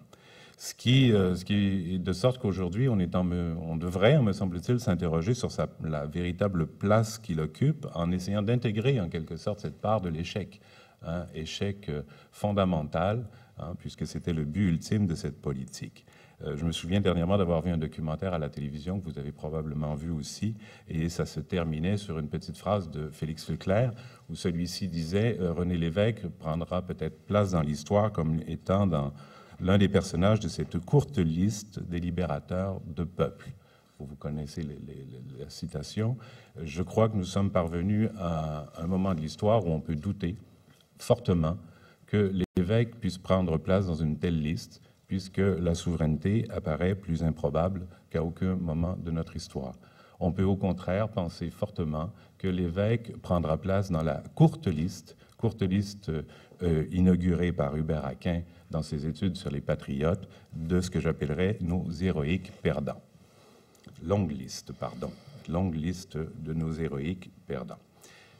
De sorte qu'aujourd'hui, on devrait, me semble-t-il, s'interroger sur la véritable place qu'il occupe en essayant d'intégrer, en quelque sorte, cette part de l'échec, échec fondamental, puisque c'était le but ultime de cette politique. Je me souviens dernièrement d'avoir vu un documentaire à la télévision que vous avez probablement vu aussi, et ça se terminait sur une petite phrase de Félix Leclerc, où celui-ci disait « René Lévesque prendra peut-être place dans l'histoire comme étant l'un des personnages de cette courte liste des libérateurs de peuples ». Vous connaissez la citation. Je crois que nous sommes parvenus à un moment de l'histoire où on peut douter fortement que l'évêque puisse prendre place dans une telle liste, puisque la souveraineté apparaît plus improbable qu'à aucun moment de notre histoire. On peut au contraire penser fortement que l'évêque prendra place dans la courte liste inaugurée par Hubert Aquin dans ses études sur les patriotes, de ce que j'appellerais nos héroïques perdants. Longue liste de nos héroïques perdants.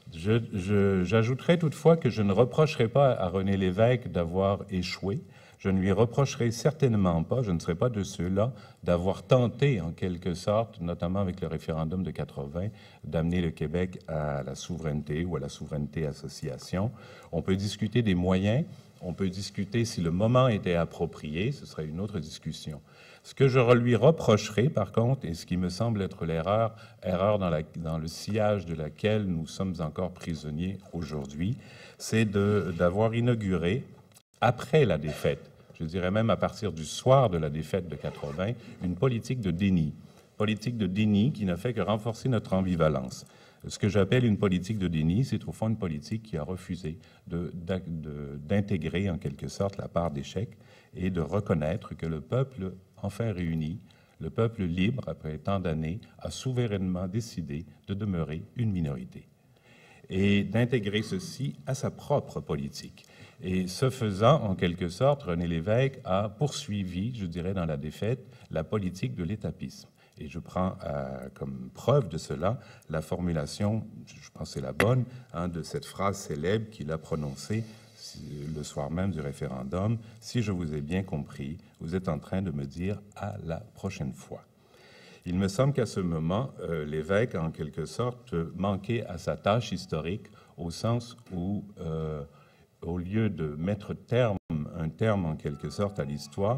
J'ajouterai toutefois que je ne reprocherai pas à René Lévesque d'avoir échoué. Je ne lui reprocherai certainement pas, je ne serai pas de ceux-là, d'avoir tenté, en quelque sorte, notamment avec le référendum de 80, d'amener le Québec à la souveraineté ou à la souveraineté association. On peut discuter des moyens, on peut discuter si le moment était approprié, ce serait une autre discussion. Ce que je lui reprocherai, par contre, et ce qui me semble être l'erreur dans le sillage de laquelle nous sommes encore prisonniers aujourd'hui, c'est d'avoir inauguré, après la défaite, je dirais même à partir du soir de la défaite de 80, une politique de déni. Politique de déni qui n'a fait que renforcer notre ambivalence. Ce que j'appelle une politique de déni, c'est au fond une politique qui a refusé d'intégrer en quelque sorte la part d'échec et de reconnaître que le peuple enfin réuni, le peuple libre, après tant d'années, a souverainement décidé de demeurer une minorité et d'intégrer ceci à sa propre politique. Et ce faisant, en quelque sorte, René Lévesque a poursuivi, je dirais, dans la défaite, la politique de l'étapisme. Et je prends comme preuve de cela la formulation, je pense que c'est la bonne, de cette phrase célèbre qu'il a prononcée le soir même du référendum. « Si je vous ai bien compris, vous êtes en train de me dire à la prochaine fois ». Il me semble qu'à ce moment, Lévesque a en quelque sorte manqué à sa tâche historique au sens où, au lieu de mettre un terme en quelque sorte à l'histoire,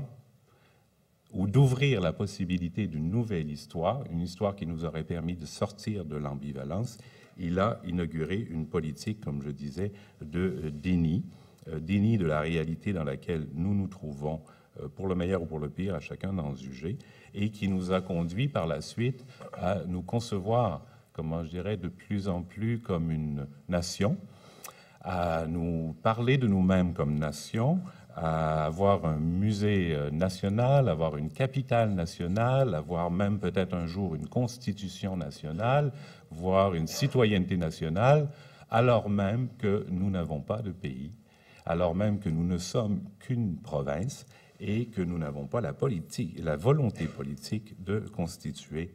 ou d'ouvrir la possibilité d'une nouvelle histoire, une histoire qui nous aurait permis de sortir de l'ambivalence, il a inauguré une politique, comme je disais, de déni de la réalité dans laquelle nous nous trouvons, pour le meilleur ou pour le pire, à chacun d'en juger, et qui nous a conduit par la suite à nous concevoir, comment je dirais, de plus en plus comme une nation, à nous parler de nous-mêmes comme nation, à avoir un musée national, avoir une capitale nationale, avoir même peut-être un jour une constitution nationale, voire une citoyenneté nationale, alors même que nous n'avons pas de pays, alors même que nous ne sommes qu'une province et que nous n'avons pas la volonté politique de constituer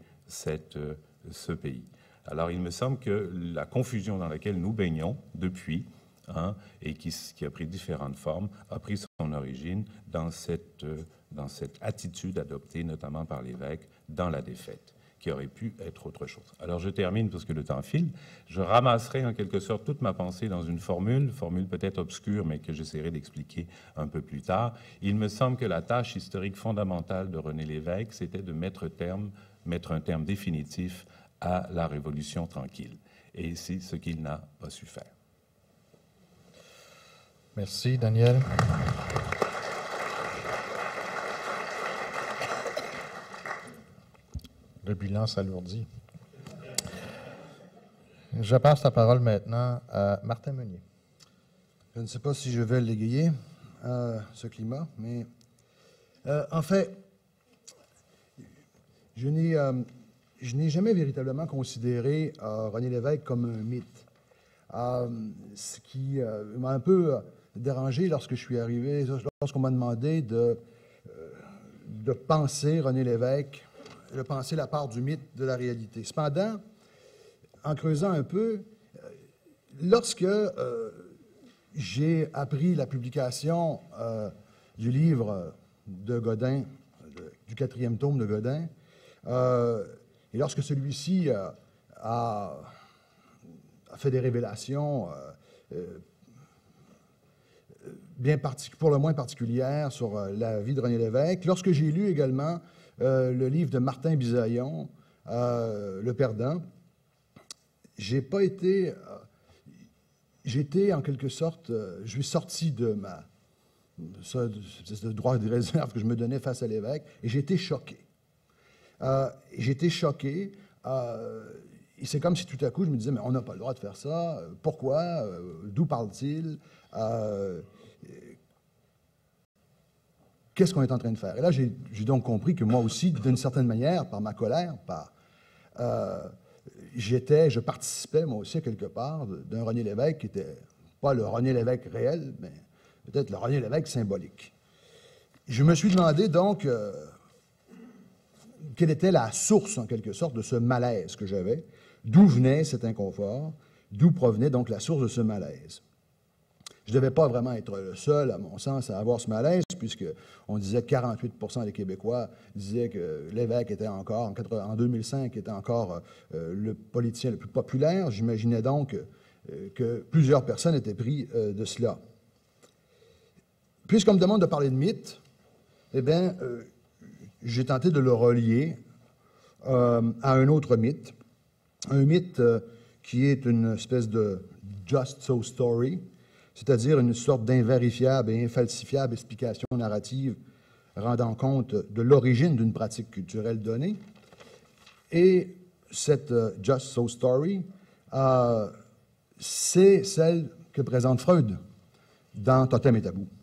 ce pays. Alors il me semble que la confusion dans laquelle nous baignons depuis, et qui a pris différentes formes, a pris son origine dans cette attitude adoptée notamment par l'évêque dans la défaite, qui aurait pu être autre chose. Alors je termine parce que le temps file. Je ramasserai en quelque sorte toute ma pensée dans une formule peut-être obscure, mais que j'essaierai d'expliquer un peu plus tard. Il me semble que la tâche historique fondamentale de René Lévesque, c'était de mettre un terme définitif à la Révolution tranquille. Et c'est ce qu'il n'a pas su faire. Merci, Daniel. Le bilan s'alourdit. Je passe la parole maintenant à Martin Meunier. Je ne sais pas si je vais l'égayer, ce climat, mais en fait, je n'ai jamais véritablement considéré René Lévesque comme un mythe. Ce qui m'a un peu dérangé lorsque je suis arrivé, lorsqu'on m'a demandé de penser René Lévesque, de penser la part du mythe de la réalité. Cependant, en creusant un peu, lorsque j'ai appris la publication du livre de Godin, du 4e tome de Godin, et lorsque celui-ci a fait des révélations pour le moins particulières sur la vie de René Lévesque. Lorsque j'ai lu également le livre de Martin Bisaillon, Le Perdant, j'étais en quelque sorte, je suis sorti de ce droit de réserve que je me donnais face à l'évêque, et j'ai été choqué. Et c'est comme si tout à coup, je me disais, mais on n'a pas le droit de faire ça. Pourquoi? D'où parle-t-il? Qu'est-ce qu'on est en train de faire? Et là, j'ai donc compris que moi aussi, d'une certaine manière, par ma colère, je participais, moi aussi, quelque part, d'un René Lévesque qui n'était pas le René Lévesque réel, mais peut-être le René Lévesque symbolique. Je me suis demandé, donc, quelle était la source, en quelque sorte, de ce malaise que j'avais, d'où venait cet inconfort. d'où provenait donc la source de ce malaise. Je ne devais pas vraiment être le seul, à mon sens, à avoir ce malaise, puisqu'on disait que 48 des Québécois disaient que Lévesque était encore, en 2005, était encore le politicien le plus populaire. J'imaginais donc que plusieurs personnes étaient prises de cela. Puisqu'on me demande de parler de mythe, eh bien, j'ai tenté de le relier à un autre mythe, un mythe qui est une espèce de just so story, c'est-à-dire une sorte d'invérifiable et infalsifiable explication narrative rendant compte de l'origine d'une pratique culturelle donnée. Et cette just so story, c'est celle que présente Freud dans Totem et Tabou.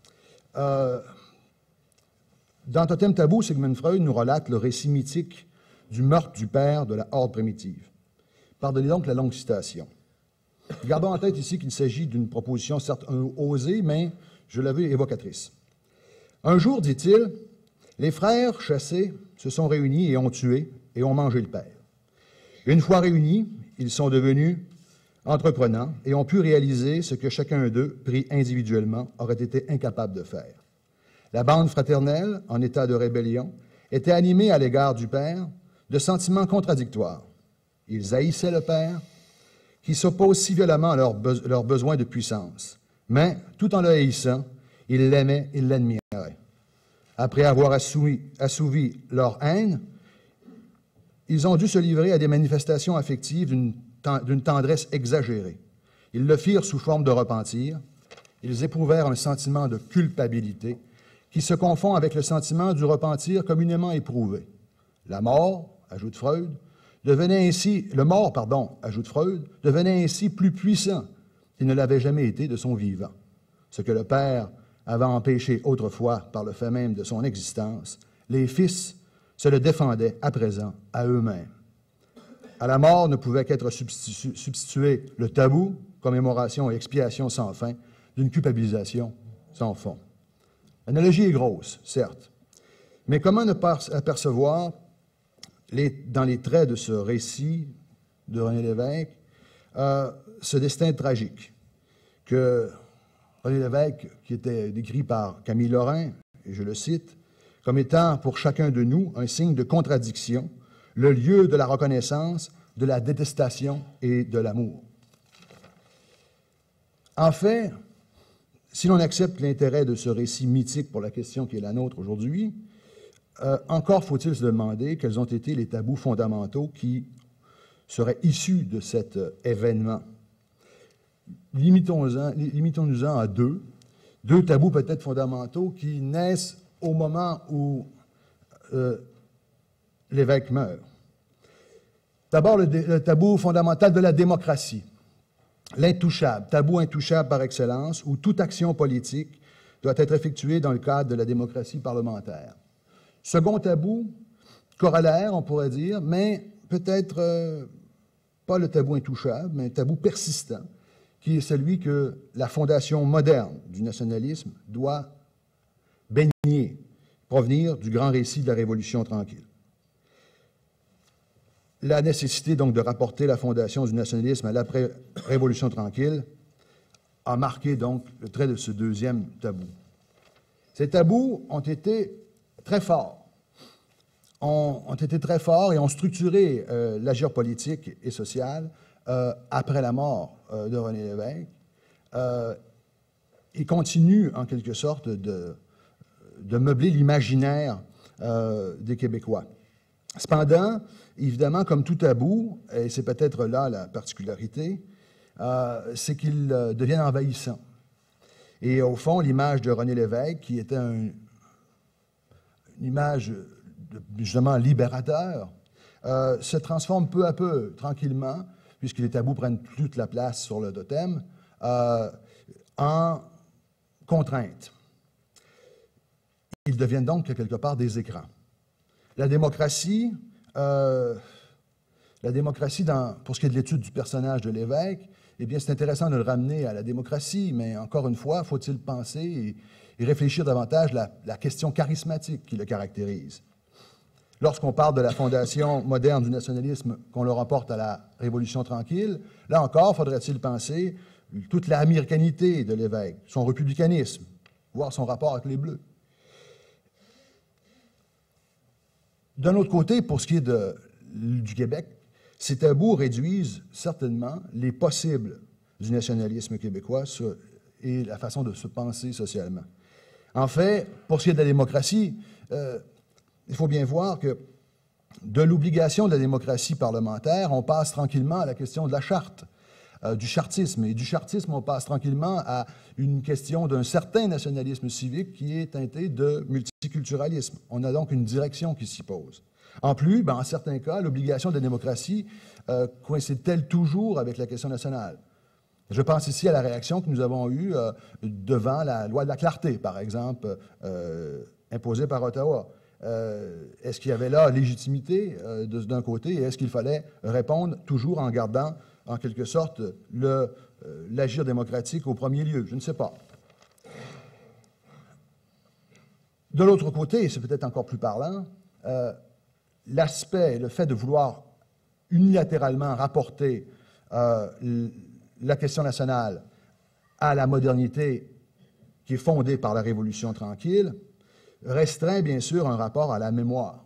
Dans Totem Tabou, Sigmund Freud nous relate le récit mythique du meurtre du père de la horde primitive. Pardonnez donc la longue citation. Gardons en tête ici qu'il s'agit d'une proposition certes osée, mais je la veux évocatrice. Un jour, dit-il, les frères chassés se sont réunis et ont tué et ont mangé le père. Une fois réunis, ils sont devenus entreprenants et ont pu réaliser ce que chacun d'eux, pris individuellement, aurait été incapable de faire. La bande fraternelle, en état de rébellion, était animée à l'égard du père de sentiments contradictoires. Ils haïssaient le père, qui s'oppose si violemment à leurs besoins de puissance. Mais, tout en le haïssant, ils l'aimaient, ils l'admiraient. Après avoir assouvi leur haine, ils ont dû se livrer à des manifestations affectives d'une tendresse exagérée. Ils le firent sous forme de repentir. Ils éprouvèrent un sentiment de culpabilité qui se confond avec le sentiment du repentir communément éprouvé. La mort, ajoute Freud, ajoute Freud, devenait ainsi plus puissant qu'il ne l'avait jamais été de son vivant. Ce que le père avait empêché autrefois par le fait même de son existence, les fils se le défendaient à présent à eux-mêmes. À la mort ne pouvait qu'être substitué le tabou, commémoration et expiation sans fin, d'une culpabilisation sans fond. L'analogie est grosse, certes, mais comment ne pas apercevoir dans les traits de ce récit de René Lévesque, ce destin tragique que René Lévesque, qui était décrit par Camille Lorrain, et je le cite, comme étant pour chacun de nous un signe de contradiction, le lieu de la reconnaissance, de la détestation et de l'amour. En fait, si l'on accepte l'intérêt de ce récit mythique pour la question qui est la nôtre aujourd'hui, encore faut-il se demander quels ont été les tabous fondamentaux qui seraient issus de cet événement. Limitons-nous-en à deux tabous peut-être fondamentaux qui naissent au moment où l'évêque meurt. D'abord, le tabou fondamental de la démocratie, l'intouchable, tabou intouchable par excellence, où toute action politique doit être effectuée dans le cadre de la démocratie parlementaire. Second tabou, corollaire, on pourrait dire, mais peut-être pas le tabou intouchable, mais un tabou persistant, qui est celui que la fondation moderne du nationalisme doit baigner, provenir du grand récit de la Révolution tranquille. La nécessité donc de rapporter la fondation du nationalisme à l'après-Révolution tranquille a marqué donc le trait de ce deuxième tabou. Ces tabous ont été très forts, et ont structuré l'agir politique et social après la mort de René Lévesque. Ils continuent en quelque sorte de meubler l'imaginaire des Québécois. Cependant, évidemment, comme tout tabou, et c'est peut-être là la particularité, c'est qu'ils deviennent envahissants. Et au fond, l'image de René Lévesque, qui était une image justement libérateur, se transforme peu à peu, tranquillement, puisque les tabous prennent toute la place sur le totem, en contrainte. Ils deviennent donc quelque part des écrans. La démocratie, pour ce qui est de l'étude du personnage de l'évêque, eh bien, c'est intéressant de le ramener à la démocratie, mais encore une fois, faut-il penser et réfléchir davantage la question charismatique qui le caractérise. Lorsqu'on parle de la fondation moderne du nationalisme, qu'on le rapporte à la Révolution tranquille, là encore, faudrait-il penser toute l'américanité de l'évêque, son républicanisme, voire son rapport avec les Bleus. D'un autre côté, pour ce qui est du Québec, ces tabous réduisent certainement les possibles du nationalisme québécois et la façon de se penser socialement. En fait, pour ce qui est de la démocratie, il faut bien voir que de l'obligation de la démocratie parlementaire, on passe tranquillement à la question de la charte, du chartisme. Et du chartisme, on passe tranquillement à une question d'un certain nationalisme civique qui est teinté de multiculturalisme. On a donc une direction qui s'y pose. En plus, en certains cas, l'obligation de la démocratie coïncide-t-elle toujours avec la question nationale? Je pense ici à la réaction que nous avons eue devant la loi de la clarté, par exemple, imposée par Ottawa. Est-ce qu'il y avait là légitimité d'un côté et est-ce qu'il fallait répondre toujours en gardant, en quelque sorte, l'agir démocratique au premier lieu? Je ne sais pas. De l'autre côté, et c'est peut-être encore plus parlant, l'aspect, le fait de vouloir unilatéralement rapporter la question nationale à la modernité qui est fondée par la Révolution tranquille, restreint bien sûr un rapport à la mémoire.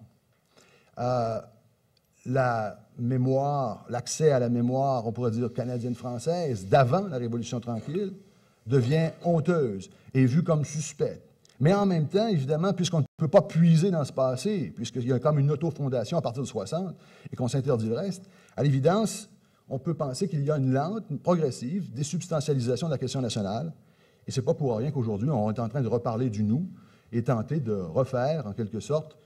La mémoire, l'accès à la mémoire, on pourrait dire canadienne-française, d'avant la Révolution tranquille, devient honteuse et vue comme suspecte. Mais en même temps, évidemment, puisqu'on ne peut pas puiser dans ce passé, puisqu'il y a comme une auto-fondation à partir de 60 et qu'on s'interdit le reste, à l'évidence, on peut penser qu'il y a une lente, une progressive désubstantialisation de la question nationale. Et ce n'est pas pour rien qu'aujourd'hui, on est en train de reparler du nous et tenter de refaire, en quelque sorte,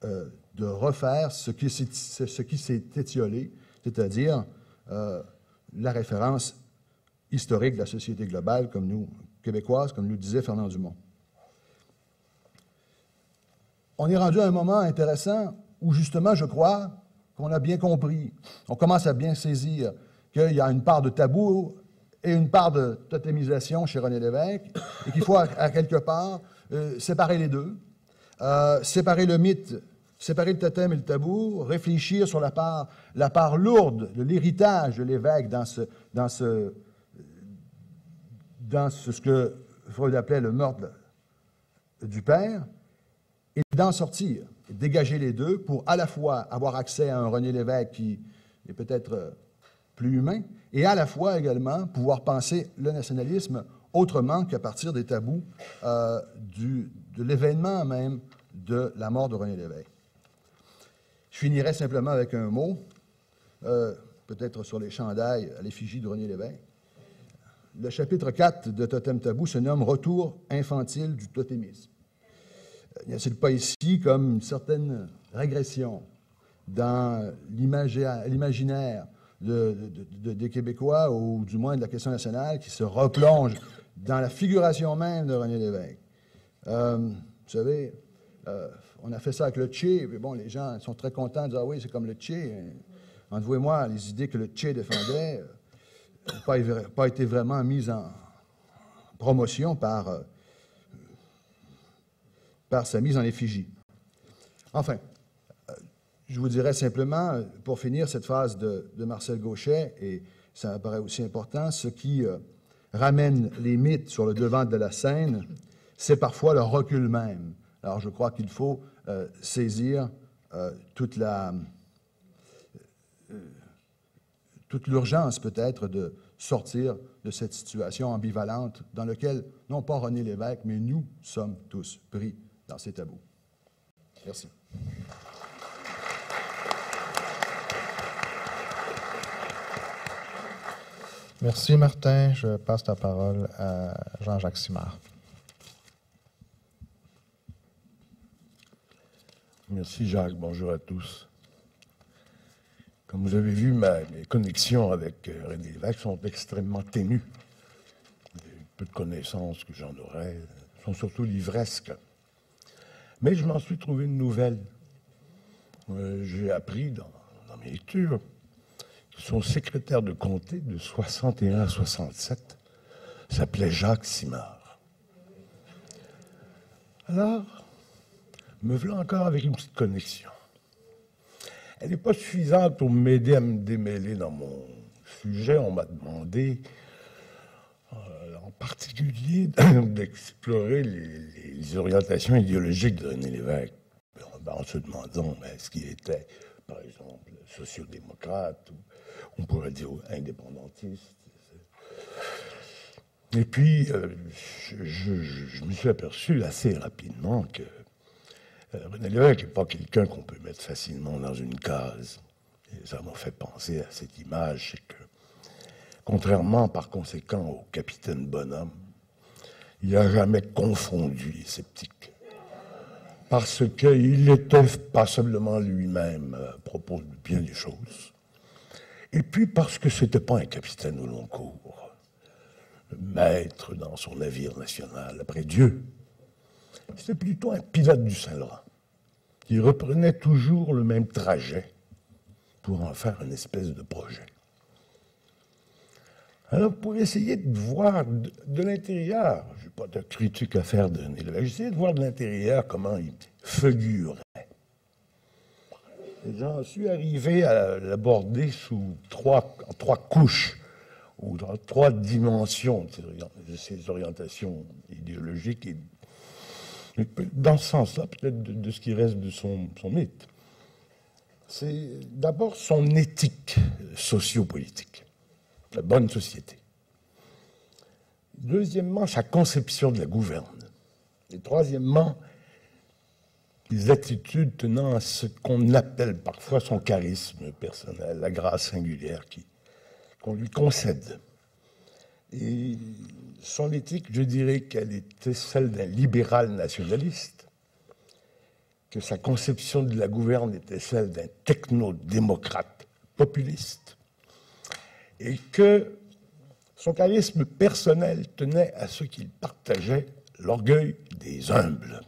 ce qui s'est étiolé, c'est-à-dire la référence historique de la société globale, québécoise, comme nous disait Fernand Dumont. On est rendu à un moment intéressant où, justement, je crois qu'on a bien compris, on commence à bien saisir qu'il y a une part de tabou et une part de totémisation chez René Lévesque, et qu'il faut, à quelque part, séparer les deux, séparer le mythe, séparer le totem et le tabou, réfléchir sur la part lourde de l'héritage de l'évêque dans ce que Freud appelait le meurtre du père, et d'en sortir, et dégager les deux pour à la fois avoir accès à un René Lévesque qui est peut-être plus humain, et à la fois également pouvoir penser le nationalisme autrement qu'à partir des tabous de l'événement même de la mort de René Lévesque. Je finirai simplement avec un mot, peut-être sur les chandails à l'effigie de René Lévesque. Le chapitre 4 de Totem Tabou se nomme « Retour infantile du totémisme ». Il n'y a-t-il pas ici comme une certaine régression dans l'imaginaire des Québécois, ou du moins de la question nationale, qui se replonge dans la figuration même de René Lévesque? Vous savez, on a fait ça avec le Tché, mais bon, les gens sont très contents de dire « Ah oui, c'est comme le Tché ». Entre vous et moi, les idées que le Tché défendait n'ont pas été vraiment mises en promotion par sa mise en effigie. Enfin, je vous dirais simplement, pour finir cette phrase de Marcel Gauchet, et ça me paraît aussi important, ce qui ramène les mythes sur le devant de la scène, c'est parfois le recul même. Alors, je crois qu'il faut saisir toute l'urgence, peut-être, de sortir de cette situation ambivalente dans laquelle, non pas René Lévesque, mais nous sommes tous pris dans ces tabous. Merci. Merci, Martin. Je passe la parole à Jean-Jacques Simard. Merci, Jacques. Bonjour à tous. Comme vous avez vu, mes connexions avec René Lévesque sont extrêmement ténues. Les peu de connaissances que j'en aurais sont surtout livresques. Mais je m'en suis trouvé une nouvelle. J'ai appris dans mes lectures que son secrétaire de comté de 61 à 67 s'appelait Jacques Simard. Alors, me voilà encore avec une petite connexion. elle n'est pas suffisante pour m'aider à me démêler dans mon sujet. On m'a demandé, en particulier, d'explorer les orientations idéologiques de René Lévesque, en se demandant est-ce qu'il était, par exemple, sociodémocrate, ou on pourrait dire indépendantiste. Et puis, je me suis aperçu assez rapidement que René Lévesque n'est pas quelqu'un qu'on peut mettre facilement dans une case. Et ça m'a fait penser à cette image, c'est que, contrairement par conséquent au capitaine Bonhomme, il n'a jamais confondu les sceptiques. Parce qu'il était passablement lui-même à propos de bien des choses. Et puis parce que ce n'était pas un capitaine au long cours, maître dans son navire national après Dieu. C'était plutôt un pilote du Saint-Laurent qui reprenait toujours le même trajet pour en faire une espèce de projet. Alors, pour essayer de voir de l'intérieur, je n'ai pas de critique à faire de René Lévesque, j'essayais de voir de l'intérieur comment il figurait. Et j'en suis arrivé à l'aborder sous trois couches, ou dans 3 dimensions de ces orientations idéologiques, et dans ce sens-là, peut-être de ce qui reste de son mythe. C'est d'abord son éthique sociopolitique, la bonne société. Deuxièmement, sa conception de la gouverne. Et troisièmement, les attitudes tenant à ce qu'on appelle parfois son charisme personnel, la grâce singulière qu'on lui concède. Et son éthique, je dirais qu'elle était celle d'un libéral nationaliste, que sa conception de la gouverne était celle d'un techno-démocrate populiste, et que son charisme personnel tenait à ce qu'il partageait l'orgueil des humbles.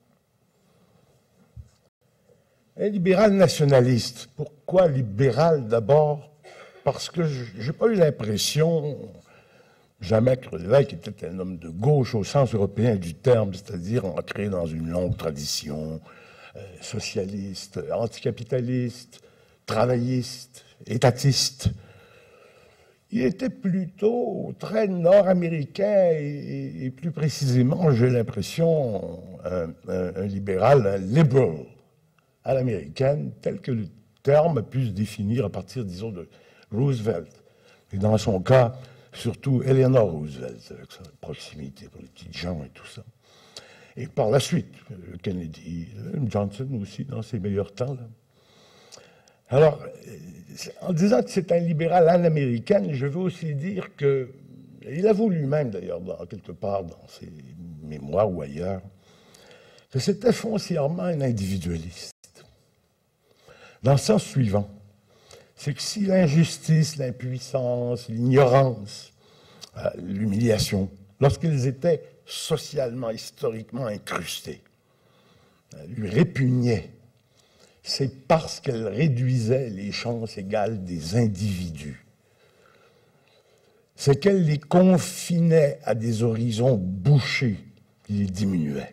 Un libéral nationaliste. Pourquoi libéral d'abord? Parce que je n'ai pas eu l'impression jamais que Lévesque était un homme de gauche au sens européen du terme, c'est-à-dire ancré dans une longue tradition socialiste, anticapitaliste, travailliste, étatiste. Il était plutôt très nord-américain et plus précisément, j'ai l'impression, un libéral, un liberal à l'américaine, tel que le terme a pu se définir à partir, disons, de Roosevelt. Et dans son cas, surtout Eleanor Roosevelt, avec sa proximité pour les petites gens et tout ça. Et par la suite, Kennedy, Johnson aussi, dans ses meilleurs temps. Là. Alors, en disant que c'est un libéral à l'américaine, je veux aussi dire que, il avoue lui-même d'ailleurs, quelque part dans ses mémoires ou ailleurs, que c'était foncièrement un individualiste. Dans le sens suivant, c'est que si l'injustice, l'impuissance, l'ignorance, l'humiliation, lorsqu'ils étaient socialement, historiquement incrustés, lui répugnaient, c'est parce qu'elles réduisaient les chances égales des individus. C'est qu'elles les confinaient à des horizons bouchés qui les diminuaient.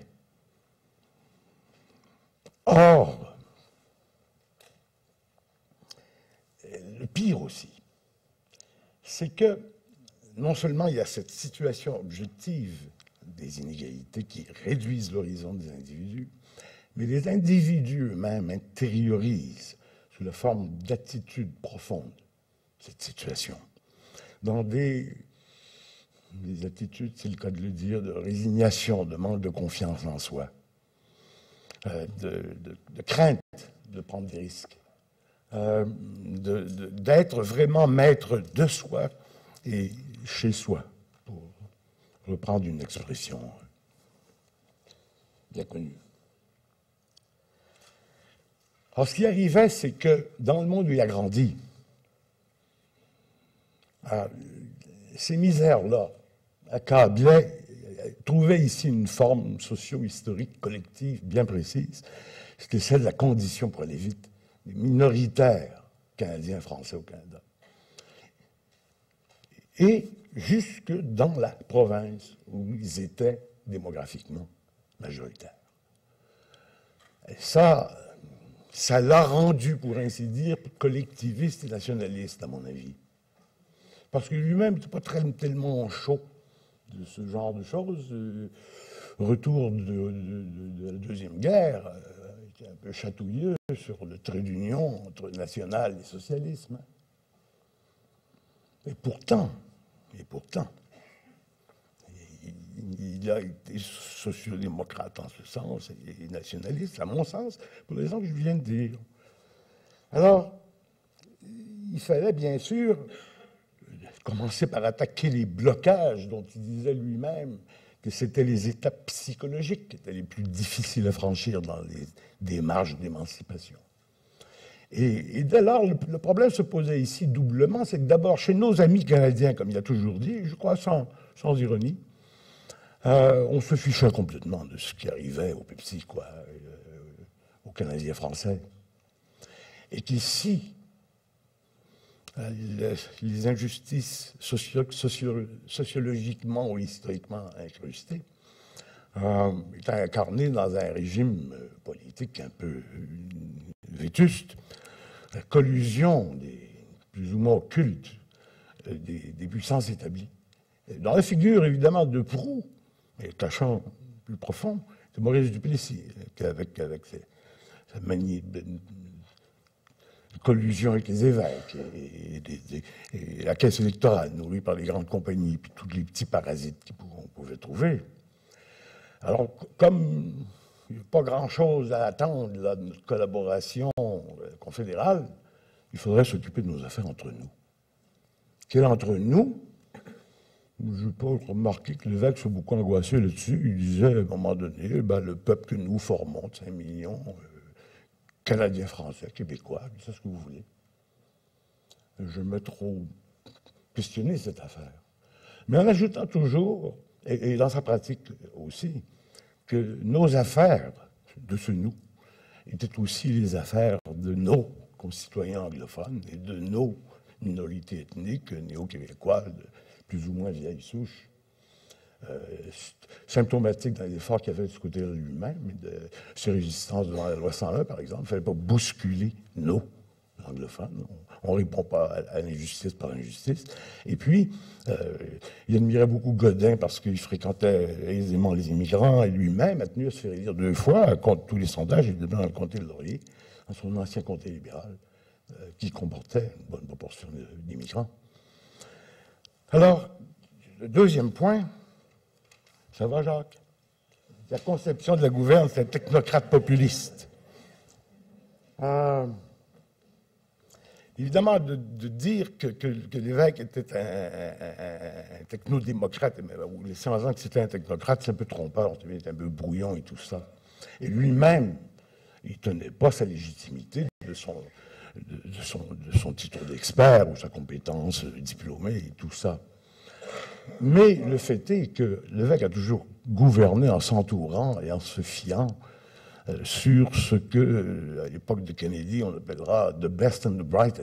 Or, le pire aussi, c'est que non seulement il y a cette situation objective des inégalités qui réduisent l'horizon des individus, mais les individus eux-mêmes intériorisent sous la forme d'attitudes profondes cette situation. Dans des attitudes, c'est le cas de le dire, de résignation, de manque de confiance en soi, de crainte de prendre des risques, d'être vraiment maître de soi et chez soi, pour reprendre une expression bien connue. Alors, ce qui arrivait, c'est que dans le monde où il a grandi, ces misères-là accablaient, trouvaient ici une forme socio-historique collective bien précise, c'était celle de la condition, pour aller vite, des minoritaires canadiens, français au Canada. Et jusque dans la province où ils étaient démographiquement majoritaires. Et ça, ça l'a rendu, pour ainsi dire, collectiviste et nationaliste, à mon avis. Parce que lui-même n'était pas tellement chaud de ce genre de choses. Retour de la Deuxième Guerre, était un peu chatouilleux sur le trait d'union entre national et socialisme. Et pourtant, il a été sociodémocrate en ce sens et nationaliste, à mon sens, pour les raisons que je viens de dire. Alors, il fallait bien sûr commencer par attaquer les blocages dont il disait lui-même que c'était les étapes psychologiques qui étaient les plus difficiles à franchir dans les démarches d'émancipation. Et dès lors, le problème se posait ici doublement, c'est que d'abord, chez nos amis canadiens, comme il a toujours dit, je crois sans ironie, on se fichait complètement de ce qui arrivait au Pepsi, quoi, aux Canadiens français. Et qu'ici, les injustices sociologiquement ou historiquement incrustées étaient incarnées dans un régime politique un peu vétuste, la collusion plus ou moins occulte des puissances établies. Dans la figure, évidemment, de Proulx, mais cachant plus profond, c'est Maurice Duplessis, avec sa manie de collusion avec les évêques et la caisse électorale nourrie par les grandes compagnies, puis tous les petits parasites qu'on pouvait trouver. Alors, comme il n'y a pas grand-chose à attendre là, de notre collaboration confédérale, il faudrait s'occuper de nos affaires entre nous. Quel entre nous? Je n'ai pas remarqué que l'évêque soit beaucoup angoissé là-dessus. Il disait à un moment donné, le peuple que nous formons, de 5 millions, Canadiens, Français, Québécois, c'est ce que vous voulez. Je me trop questionner cette affaire. Mais en ajoutant toujours, et dans sa pratique aussi, que nos affaires de ce nous étaient aussi les affaires de nos concitoyens anglophones et de nos minorités ethniques néo-québécois de plus ou moins vieille souche, symptomatique d'un effort qu'il avait de ce côté-là lui-même, de ses résistances devant la loi 101, par exemple. Il ne fallait pas bousculer nos anglophones. On ne répond pas à l'injustice par l'injustice. Et puis, il admirait beaucoup Godin parce qu'il fréquentait aisément les immigrants et lui-même a tenu à se faire élire 2 fois, contre tous les sondages, évidemment, dans le comté de Laurier, dans son ancien comté libéral, qui comportait une bonne proportion d'immigrants. Alors, le deuxième point, ça va, Jacques? La conception de la gouverne, c'est un technocrate populiste. Évidemment, de dire que l'évêque était un technodémocrate, ou laisser en disant que c'était un technocrate, c'est un peu trompeur, c'est un peu brouillon et tout ça. Et lui-même, il ne tenait pas sa légitimité de son titre d'expert ou sa compétence diplômée et tout ça. Mais le fait est que l'évêque a toujours gouverné en s'entourant et en se fiant sur ce que, à l'époque de Kennedy, on appellera « the best and the brightest ».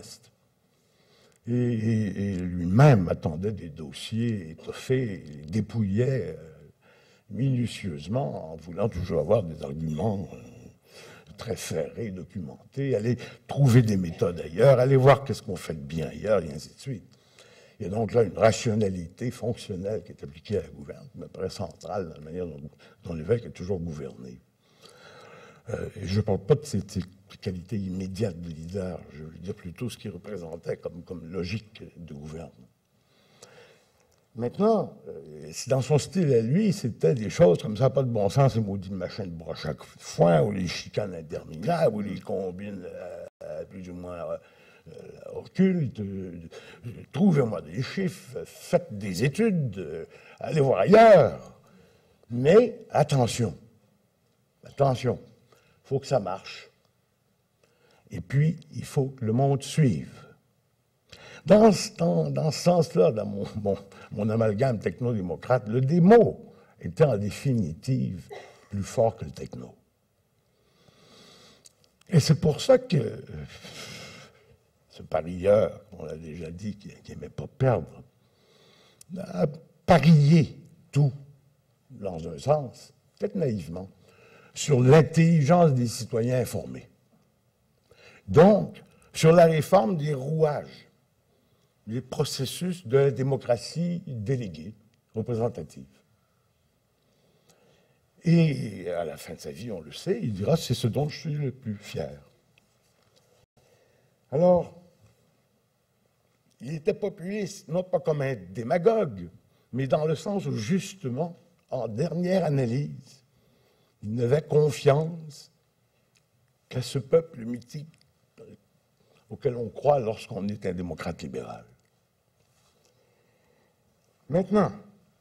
Et lui-même attendait des dossiers étoffés, et les dépouillait minutieusement en voulant toujours avoir des arguments très ferrés, documentés, aller trouver des méthodes ailleurs, aller voir qu'est-ce qu'on fait de bien ailleurs, et ainsi de suite. Il y a donc là une rationalité fonctionnelle qui est appliquée à la gouverne, qui me paraît centrale dans la manière dont l'évêque a toujours gouverné. Et je ne parle pas de ses qualités immédiates de leader, je veux dire plutôt ce qu'il représentait comme logique de gouvernement. Maintenant, dans son style à lui, c'était des choses comme ça, pas de bon sens, les maudits machins de broche à foin, ou les chicanes interminables, ou les combines plus ou moins occultes. Trouvez-moi des chiffres, faites des études, allez voir ailleurs. Mais attention, il faut que ça marche. Et puis, il faut que le monde suive. Dans ce sens-là, dans mon amalgame techno-démocrate, le démo était en définitive plus fort que le techno. Et c'est pour ça que ce parieur, on l'a déjà dit, qui n'aimait pas perdre, a parié tout, dans un sens, peut-être naïvement, sur l'intelligence des citoyens informés. Donc, sur la réforme des rouages, les processus de démocratie déléguée, représentative. Et à la fin de sa vie, on le sait, il dira « c'est ce dont je suis le plus fier ». Alors, il était populiste, non pas comme un démagogue, mais dans le sens où, justement, en dernière analyse, il n'avait confiance qu'à ce peuple mythique auquel on croit lorsqu'on est un démocrate libéral. Maintenant,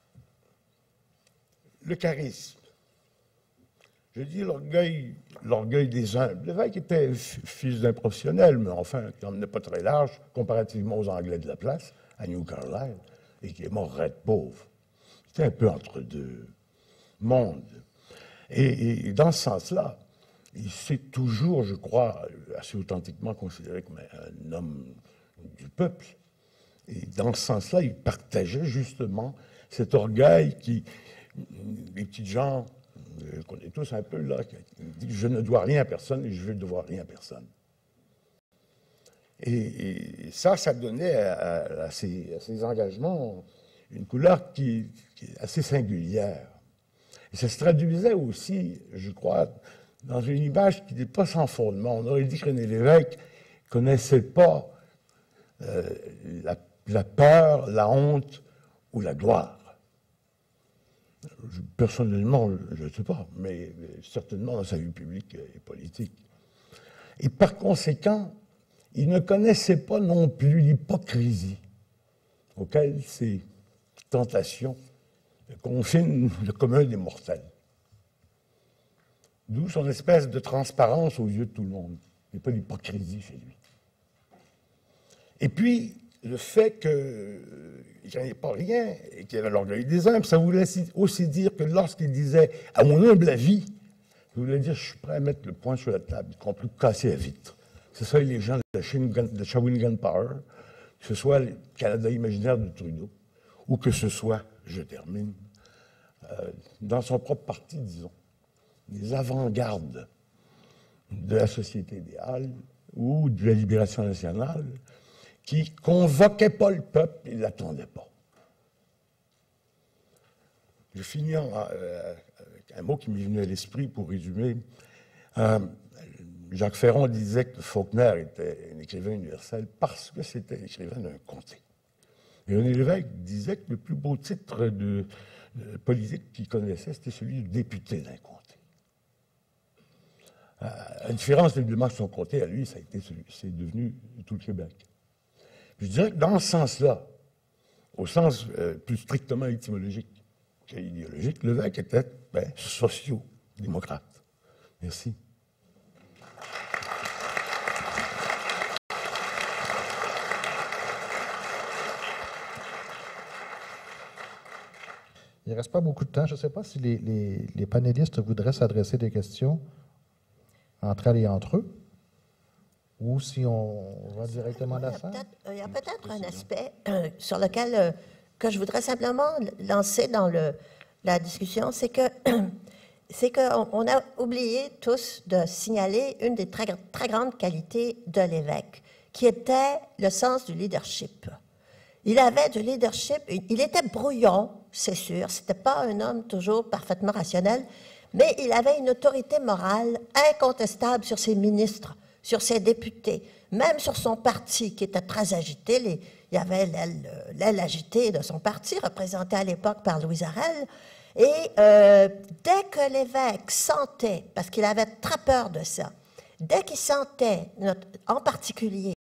le charisme. Je dis l'orgueil des humbles. L'évêque était fils d'un professionnel, mais enfin, qui n'en menait pas très large, comparativement aux Anglais de la place, à New Carlisle, et qui est mort raide pauvre. C'était un peu entre deux mondes. Et dans ce sens-là, il s'est toujours, je crois, assez authentiquement considéré comme un homme du peuple. Et dans ce sens-là, il partageait justement cet orgueil qui, les petits gens, je connais tous un peu, là, qui dit « je ne dois rien à personne et je veux devoir rien à personne ». Et ça donnait à ces engagements une couleur qui est assez singulière. Et ça se traduisait aussi, je crois, dans une image qui n'est pas sans fondement. On aurait dit que René Lévesque ne connaissait pas la peur, la honte ou la gloire. Personnellement, je ne sais pas, mais certainement dans sa vie publique et politique. Et par conséquent, il ne connaissait pas non plus l'hypocrisie auquel ces tentations confinent le commun des mortels. D'où son espèce de transparence aux yeux de tout le monde. Il n'y a pas d'hypocrisie chez lui. Et puis, le fait qu'il n'y en ait pas rien et qu'il y avait l'orgueil des humbles, ça voulait aussi dire que lorsqu'il disait « à mon humble avis », ça voulait dire « je suis prêt à mettre le poing sur la table, y compris casser la vitre ». Que ce soit les gens de Shawinigan Power, que ce soit le Canada imaginaire de Trudeau, ou que ce soit, je termine, dans son propre parti, disons, les avant-gardes de la société idéale ou de la libération nationale qui ne convoquaient pas le peuple et ne l'attendaient pas. Je finis avec un mot qui m'est venu à l'esprit pour résumer. Jacques Ferron disait que Faulkner était un écrivain universel parce que c'était l'écrivain d'un comté. Et René Lévesque disait que le plus beau titre de politique qu'il connaissait, c'était celui de député d'un comté. À différence évidemment de son comté, à lui, c'est devenu tout le Québec. Je dirais que dans ce sens-là, au sens plus strictement étymologique qu'idéologique, Lévesque était socio-démocrate. Merci. Il ne reste pas beaucoup de temps. Je ne sais pas si les panélistes voudraient s'adresser des questions entre elles et entre eux, ou si on va directement à la salle. Il y a peut-être un aspect sur lequel que je voudrais simplement lancer dans la discussion, c'est qu'on a oublié tous de signaler une des très grandes qualités de l'évêque, qui était le sens du leadership. Il avait du leadership, il était brouillon, c'est sûr, c'était pas un homme toujours parfaitement rationnel, mais il avait une autorité morale incontestable sur ses ministres, sur ses députés, même sur son parti qui était très agité. Il y avait l'aile agitée de son parti, représentée à l'époque par Louis Arel. Et dès que l'évêque sentait, parce qu'il avait très peur de ça, dès qu'il sentait, en particulier,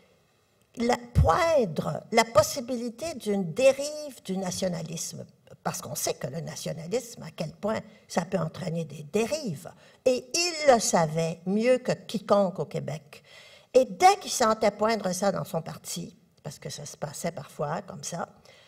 poindre la possibilité d'une dérive du nationalisme, parce qu'on sait que le nationalisme, à quel point ça peut entraîner des dérives, et il le savait mieux que quiconque au Québec. Et dès qu'il sentait poindre ça dans son parti, parce que ça se passait parfois comme ça,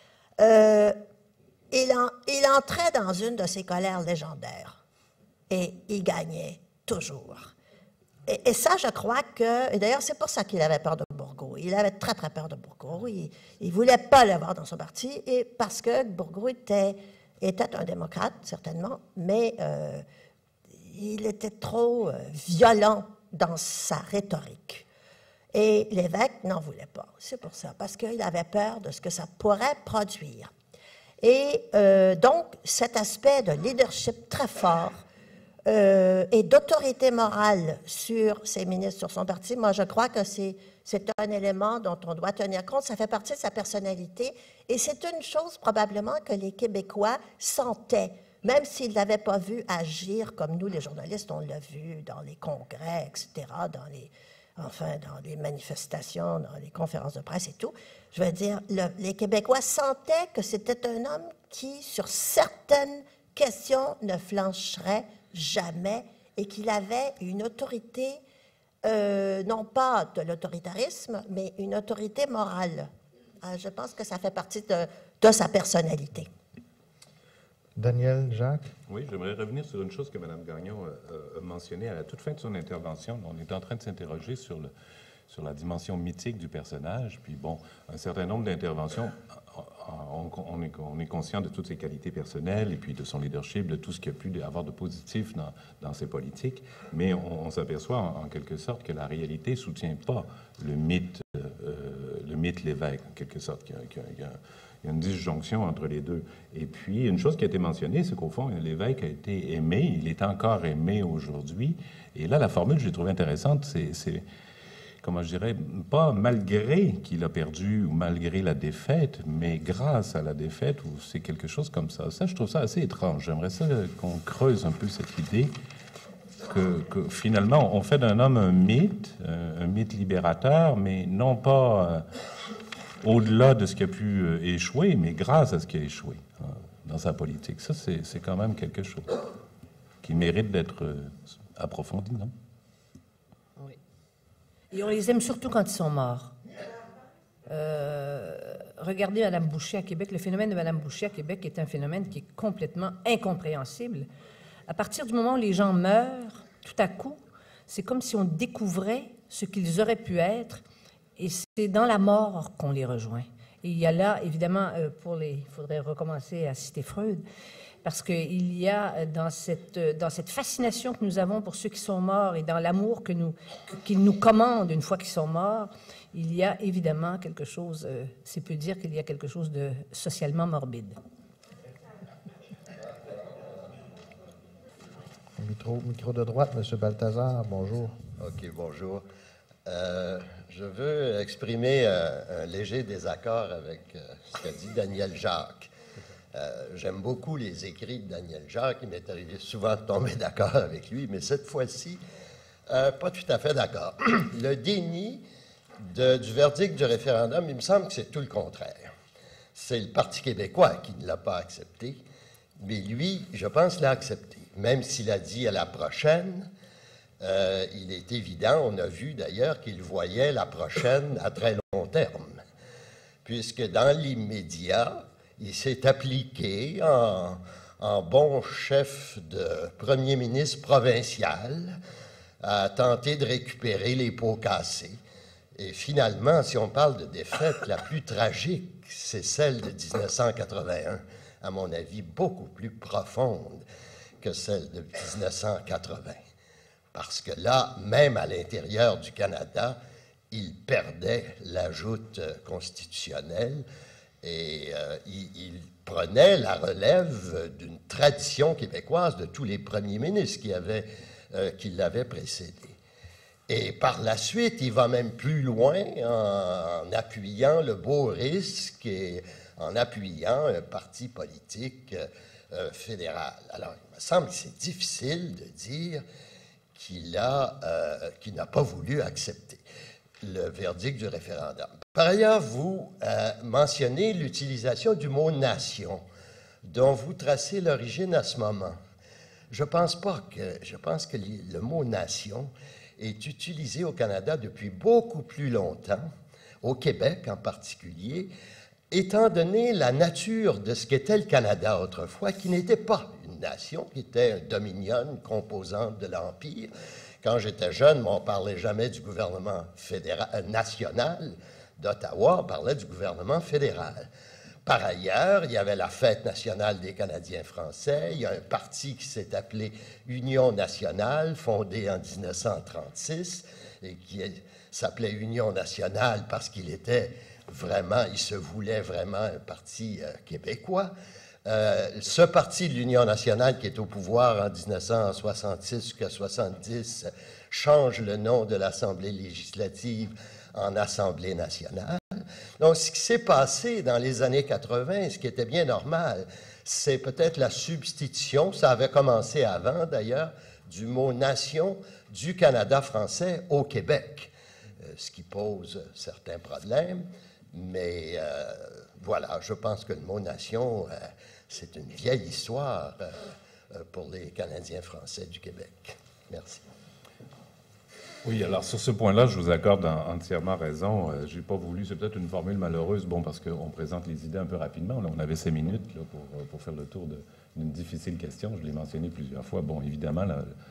il entrait dans une de ses colères légendaires, et il gagnait toujours. Et ça, je crois que... Et d'ailleurs, c'est pour ça qu'il avait peur de Bourgault. Il avait très, très peur de Bourgault. Il ne voulait pas l'avoir dans son parti, et parce que Bourgault était un démocrate, certainement, mais il était trop violent dans sa rhétorique. Et l'évêque n'en voulait pas. C'est pour ça, parce qu'il avait peur de ce que ça pourrait produire. Et donc, cet aspect de leadership très fort et d'autorité morale sur ses ministres, sur son parti, moi, je crois que c'est un élément dont on doit tenir compte. Ça fait partie de sa personnalité. Et c'est une chose, probablement, que les Québécois sentaient, même s'ils ne l'avaient pas vu agir comme nous, les journalistes, on l'a vu dans les congrès, etc., dans les manifestations, dans les conférences de presse et tout. Je veux dire, les Québécois sentaient que c'était un homme qui, sur certaines questions, ne flancherait jamais et qu'il avait une autorité, non pas de l'autoritarisme, mais une autorité morale. Je pense que ça fait partie de sa personnalité. Daniel Jacques? Oui, j'aimerais revenir sur une chose que Mme Gagnon a mentionnée à la toute fin de son intervention. On est en train de s'interroger sur la dimension mythique du personnage. Puis bon, un certain nombre d'interventions, on est conscient de toutes ses qualités personnelles et puis de son leadership, de tout ce qu'il y a pu avoir de positif dans ses politiques. Mais on s'aperçoit en quelque sorte que la réalité ne soutient pas le mythe l'évêque, en quelque sorte. Il y a une disjonction entre les deux. Et puis, une chose qui a été mentionnée, c'est qu'au fond, l'évêque a été aimé, il est encore aimé aujourd'hui. Et là, la formule que j'ai trouvée intéressante, c'est, comment je dirais, pas malgré qu'il a perdu ou malgré la défaite, mais grâce à la défaite, ou c'est quelque chose comme ça. Ça, je trouve ça assez étrange. J'aimerais ça qu'on creuse un peu cette idée que finalement, on fait d'un homme un mythe libérateur, mais non pas au-delà de ce qui a pu échouer, mais grâce à ce qui a échoué dans sa politique. Ça, c'est quand même quelque chose qui mérite d'être approfondi, non? Oui. Et on les aime surtout quand ils sont morts. Regardez Mme Boucher à Québec. Le phénomène de Mme Boucher à Québec est un phénomène qui est complètement incompréhensible. À partir du moment où les gens meurent, tout à coup, c'est comme si on découvrait ce qu'ils auraient pu être, et c'est dans la mort qu'on les rejoint. Et il y a là, évidemment, il faudrait recommencer à citer Freud, parce qu'il y a dans cette fascination que nous avons pour ceux qui sont morts et dans l'amour qu'ils nous commandent une fois qu'ils sont morts, il y a évidemment quelque chose, c'est peu dire qu'il y a quelque chose de socialement morbide. Micro de droite, M. Balthazar, bonjour. OK, bonjour. Je veux exprimer un léger désaccord avec ce qu'a dit Daniel Jacques. J'aime beaucoup les écrits de Daniel Jacques. Il m'est arrivé souvent de tomber d'accord avec lui, mais cette fois-ci, pas tout à fait d'accord. Le déni du verdict du référendum, il me semble que c'est tout le contraire. C'est le Parti québécois qui ne l'a pas accepté, mais lui, je pense, l'a accepté. Même s'il a dit à la prochaine, il est évident, on a vu d'ailleurs qu'il voyait la prochaine à très long terme, puisque dans l'immédiat, il s'est appliqué en bon chef de premier ministre provincial à tenter de récupérer les pots cassés. Et finalement, si on parle de défaite, la plus tragique, c'est celle de 1981, à mon avis, beaucoup plus profonde que celle de 1980. Parce que là, même à l'intérieur du Canada, il perdait la joute constitutionnelle et il prenait la relève d'une tradition québécoise de tous les premiers ministres qui l'avaient précédé. Et par la suite, il va même plus loin en appuyant le beau risque et en appuyant un parti politique fédéral. Alors, il me semble que c'est difficile de dire qu'il n'a pas voulu accepter le verdict du référendum. Par ailleurs, vous mentionnez l'utilisation du mot « nation », dont vous tracez l'origine à ce moment. Je pense que le mot « nation » est utilisé au Canada depuis beaucoup plus longtemps, au Québec en particulier, étant donné la nature de ce qu'était le Canada autrefois, qui n'était pas une nation, qui était un dominion, une composante de l'Empire. Quand j'étais jeune, on ne parlait jamais du gouvernement national d'Ottawa, on parlait du gouvernement fédéral. Par ailleurs, il y avait la Fête nationale des Canadiens français, il y a un parti qui s'est appelé Union nationale, fondé en 1936, et qui s'appelait Union nationale parce qu'il était vraiment, il se voulait vraiment un parti québécois. Ce parti de l'Union nationale qui est au pouvoir en 1966 jusqu'à 1970 change le nom de l'Assemblée législative en Assemblée nationale. Donc, ce qui s'est passé dans les années 80, ce qui était bien normal, c'est peut-être la substitution, ça avait commencé avant d'ailleurs, du mot « nation » du Canada français au Québec, ce qui pose certains problèmes, mais voilà, je pense que le mot « nation », c'est une vieille histoire pour les Canadiens français du Québec. Merci. Oui, alors sur ce point-là, je vous accorde entièrement raison. Je n'ai pas voulu, c'est peut-être une formule malheureuse, bon, parce qu'on présente les idées un peu rapidement. Là, on avait 5 minutes là, pour faire le tour d'une difficile question. Je l'ai mentionné plusieurs fois. Bon, évidemment,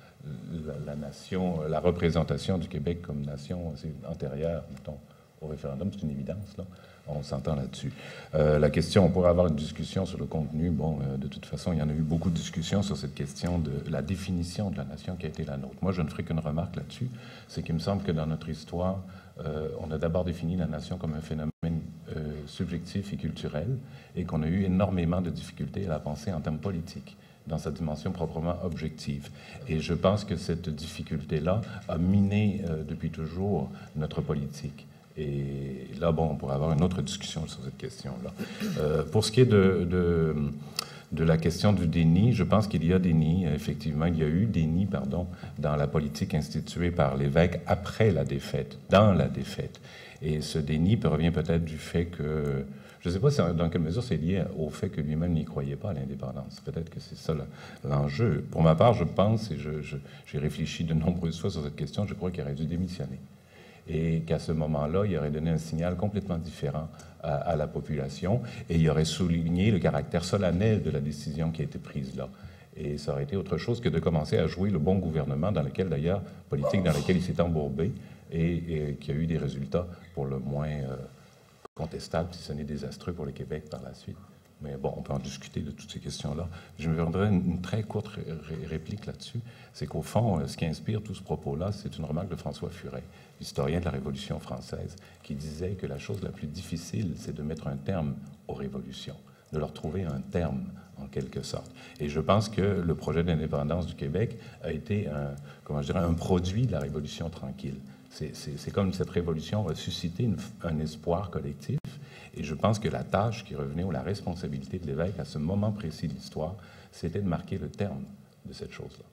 la nation, la représentation du Québec comme nation, c'est antérieure, mettons, au référendum, c'est une évidence, là. On s'entend là-dessus. La question, on pourrait avoir une discussion sur le contenu. Bon, de toute façon, il y en a eu beaucoup de discussions sur cette question de la définition de la nation qui a été la nôtre. Moi, je ne ferai qu'une remarque là-dessus. C'est qu'il me semble que dans notre histoire, on a d'abord défini la nation comme un phénomène subjectif et culturel et qu'on a eu énormément de difficultés à la penser en termes politiques, dans sa dimension proprement objective. Et je pense que cette difficulté-là a miné depuis toujours notre politique. Et là, bon, on pourrait avoir une autre discussion sur cette question-là. Pour ce qui est de la question du déni, je pense qu'il y a déni, effectivement, il y a eu déni, pardon, dans la politique instituée par l'évêque après la défaite, dans la défaite. Et ce déni provient peut-être du fait que, je ne sais pas dans quelle mesure c'est lié au fait que lui-même n'y croyait pas à l'indépendance. Peut-être que c'est ça l'enjeu. Pour ma part, je pense, et j'ai réfléchi de nombreuses fois sur cette question, je crois qu'il aurait dû démissionner. Et qu'à ce moment-là, il aurait donné un signal complètement différent à la population et il aurait souligné le caractère solennel de la décision qui a été prise là. Et ça aurait été autre chose que de commencer à jouer le bon gouvernement dans lequel, d'ailleurs, politique dans lequel il s'est embourbé et qui a eu des résultats pour le moins contestables, si ce n'est désastreux pour le Québec par la suite. Mais bon, on peut en discuter de toutes ces questions-là. Je me vendrai une très courte réplique là-dessus. C'est qu'au fond, ce qui inspire tout ce propos-là, c'est une remarque de François Furet, historien de la Révolution française, qui disait que la chose la plus difficile, c'est de mettre un terme aux révolutions, de leur trouver un terme, en quelque sorte. Et je pense que le projet d'indépendance du Québec a été un produit de la Révolution tranquille. C'est comme cette révolution a suscité un espoir collectif. Et je pense que la tâche qui revenait, ou la responsabilité de l'évêque à ce moment précis de l'histoire, c'était de marquer le terme de cette chose-là.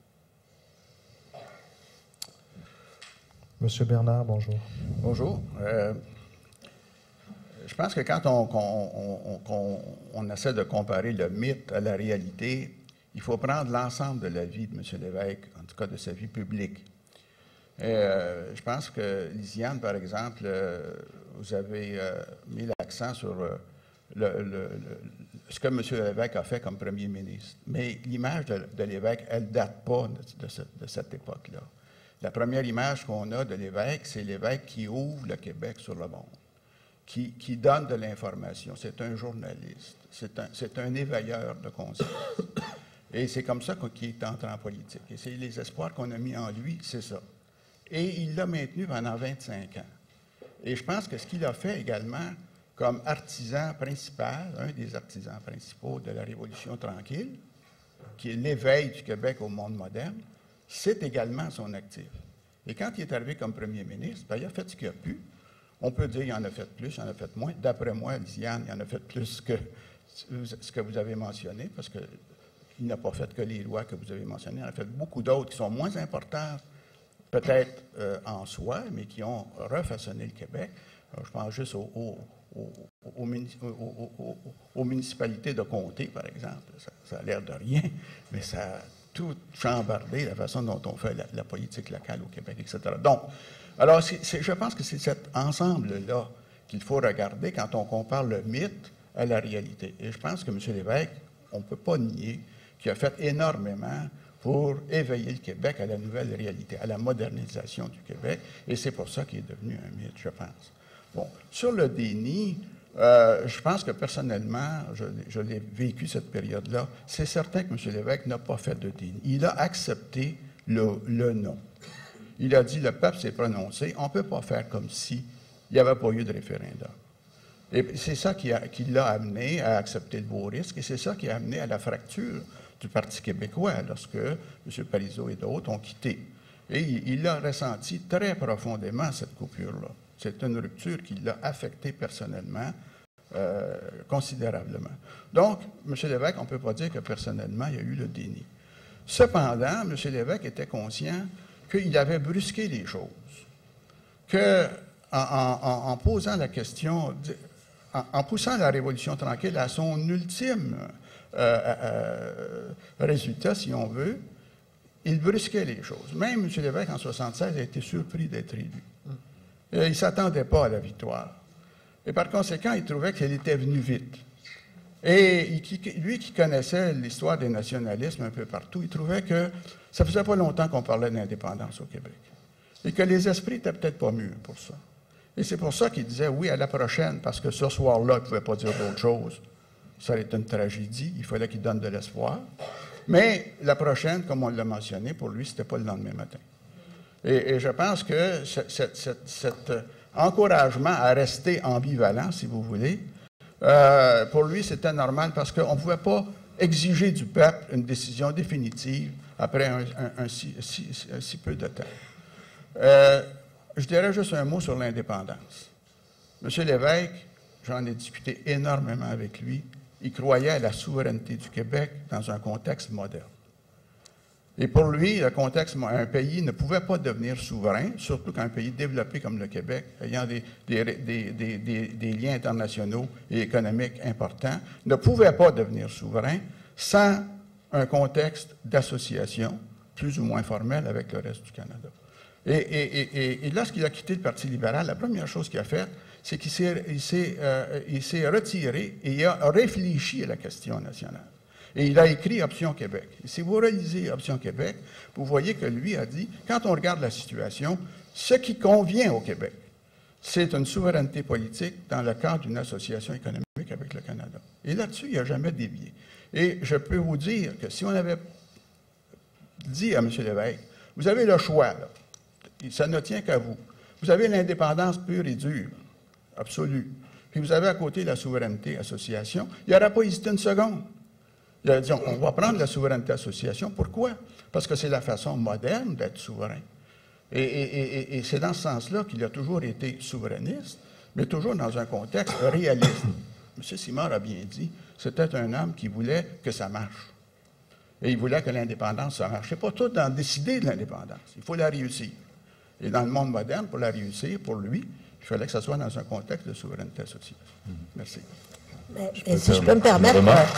Monsieur Bernard, bonjour. Bonjour. Je pense que quand on essaie de comparer le mythe à la réalité, il faut prendre l'ensemble de la vie de M. l'évêque, en tout cas de sa vie publique. Je pense que Lisiane, par exemple, vous avez mis l'accent sur ce que M. l'évêque a fait comme premier ministre. Mais l'image de l'évêque, elle ne date pas de cette époque-là. La première image qu'on a de l'évêque, c'est l'évêque qui ouvre le Québec sur le monde, qui donne de l'information. C'est un journaliste, c'est un éveilleur de conscience. Et c'est comme ça qu'il est entré en politique. Et c'est les espoirs qu'on a mis en lui, c'est ça. Et il l'a maintenu pendant 25 ans. Et je pense que ce qu'il a fait également comme artisan principal, un des artisans principaux de la Révolution tranquille, qui est l'éveil du Québec au monde moderne, c'est également son actif. Et quand il est arrivé comme premier ministre, bien, il a fait ce qu'il a pu. On peut dire qu'il en a fait plus, il en a fait moins. D'après moi, Lisiane, il en a fait plus que ce que vous avez mentionné, parce qu'il n'a pas fait que les lois que vous avez mentionnées. Il en a fait beaucoup d'autres qui sont moins importantes, peut-être en soi, mais qui ont refaçonné le Québec. Je pense juste aux municipalités de comté, par exemple. Ça a l'air de rien, mais ça a tout chambardé la façon dont on fait la politique locale au Québec, etc. Donc, alors, je pense que c'est cet ensemble-là qu'il faut regarder quand on compare le mythe à la réalité. Et je pense que M. l'évêque, on ne peut pas nier qu'il a fait énormément pour éveiller le Québec à la nouvelle réalité, à la modernisation du Québec, et c'est pour ça qu'il est devenu un mythe, je pense. Bon, sur le déni, je pense que personnellement, je l'ai vécu cette période-là, c'est certain que M. l'évêque n'a pas fait de déni. Il a accepté le non. Il a dit, le peuple s'est prononcé, on ne peut pas faire comme si il n'y avait pas eu de référendum. Et c'est ça qui l'a amené à accepter le beau risque, et c'est ça qui a amené à la fracture du Parti québécois lorsque M. Parizeau et d'autres ont quitté. Et il a ressenti très profondément cette coupure-là. C'est une rupture qui l'a affecté personnellement considérablement. Donc, M. Lévesque, on ne peut pas dire que personnellement, il y a eu le déni. Cependant, M. Lévesque était conscient qu'il avait brusqué les choses, qu'en posant la question, en poussant la Révolution tranquille à son ultime résultat, si on veut, il brusquait les choses. Même M. Lévesque, en 1976, a été surpris d'être élu. Il ne s'attendait pas à la victoire. Et par conséquent, il trouvait qu'elle était venue vite. Et lui qui connaissait l'histoire des nationalismes un peu partout, il trouvait que ça faisait pas longtemps qu'on parlait d'indépendance au Québec. Et que les esprits n'étaient peut-être pas mûrs pour ça. Et c'est pour ça qu'il disait oui à la prochaine, parce que ce soir-là, il ne pouvait pas dire d'autre chose. Ça aurait été une tragédie, il fallait qu'il donne de l'espoir. Mais la prochaine, comme on l'a mentionné, pour lui, ce n'était pas le lendemain matin. Et je pense que cet encouragement à rester ambivalent, si vous voulez, pour lui, c'était normal parce qu'on ne pouvait pas exiger du peuple une décision définitive après un si peu de temps. Je dirais juste un mot sur l'indépendance. M. Lévesque, j'en ai discuté énormément avec lui, il croyait à la souveraineté du Québec dans un contexte moderne. Et pour lui, le contexte, un pays ne pouvait pas devenir souverain, surtout qu'un pays développé comme le Québec, ayant des liens internationaux et économiques importants, ne pouvait pas devenir souverain sans un contexte d'association plus ou moins formel avec le reste du Canada. Et lorsqu'il a quitté le Parti libéral, la première chose qu'il a faite, c'est qu'il s'est retiré et il a réfléchi à la question nationale. Et il a écrit Option Québec. Et si vous relisez Option Québec, vous voyez que lui a dit, quand on regarde la situation, ce qui convient au Québec, c'est une souveraineté politique dans le cadre d'une association économique avec le Canada. Et là-dessus, il n'a jamais dévié. Et je peux vous dire que si on avait dit à M. Lévesque, vous avez le choix, là, ça ne tient qu'à vous. Vous avez l'indépendance pure et dure, absolue. Puis vous avez à côté la souveraineté association. Il n'aurait pas hésité une seconde. Il a dit, on va prendre la souveraineté association. Pourquoi? Parce que c'est la façon moderne d'être souverain. Et c'est dans ce sens-là qu'il a toujours été souverainiste, mais toujours dans un contexte réaliste. M. Simard a bien dit, c'était un homme qui voulait que ça marche. Et il voulait que l'indépendance, ça marche. Ce n'est pas tout d'en décider de l'indépendance. Il faut la réussir. Et dans le monde moderne, pour la réussir, pour lui, il fallait que ça soit dans un contexte de souveraineté associée. Merci. Et si je peux me permettre...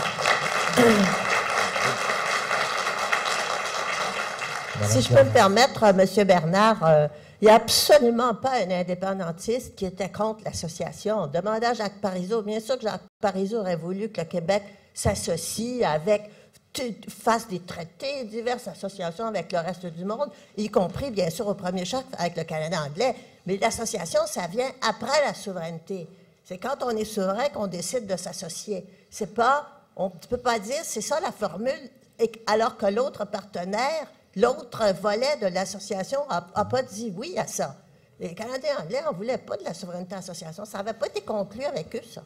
Si je peux me permettre, M. Bernard, il n'y a absolument pas un indépendantiste qui était contre l'association. Demandez à Jacques Parizeau. Bien sûr que Jacques Parizeau aurait voulu que le Québec s'associe avec, fasse des traités, diverses associations avec le reste du monde, y compris, bien sûr, au premier chef avec le Canada anglais. Mais l'association, ça vient après la souveraineté. C'est quand on est souverain qu'on décide de s'associer. C'est pas... On ne peut pas dire, c'est ça la formule, alors que l'autre partenaire, l'autre volet de l'association n'a pas dit oui à ça. Les Canadiens anglais n'en voulaient pas de la souveraineté association. Ça n'avait pas été conclu avec eux, ça.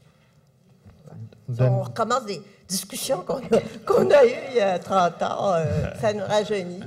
On recommence des discussions qu'on a eues il y a 30 ans. Ça nous rajeunit.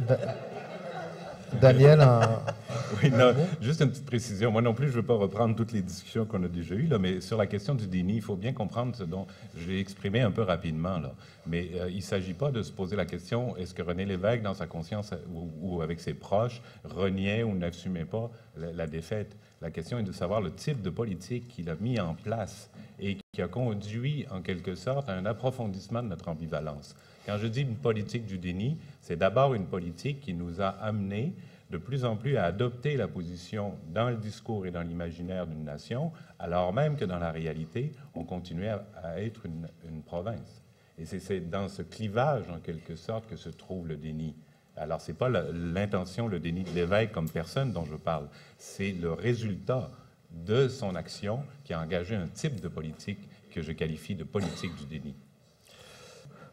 Daniel, oui, non, juste une petite précision. Moi non plus, je ne veux pas reprendre toutes les discussions qu'on a déjà eues, là, mais sur la question du déni, il faut bien comprendre ce dont j'ai exprimé un peu rapidement. Là. Mais il ne s'agit pas de se poser la question, est-ce que René Lévesque, dans sa conscience ou avec ses proches, reniait ou n'assumait pas la défaite? La question est de savoir le type de politique qu'il a mis en place et qui a conduit, en quelque sorte, à un approfondissement de notre ambivalence. Quand je dis une politique du déni, c'est d'abord une politique qui nous a amenés de plus en plus à adopter la position dans le discours et dans l'imaginaire d'une nation, alors même que dans la réalité, on continuait à être une province. Et c'est dans ce clivage, en quelque sorte, que se trouve le déni. Alors, ce n'est pas l'intention, le déni de Lévesque comme personne dont je parle, c'est le résultat de son action qui a engagé un type de politique que je qualifie de politique du déni.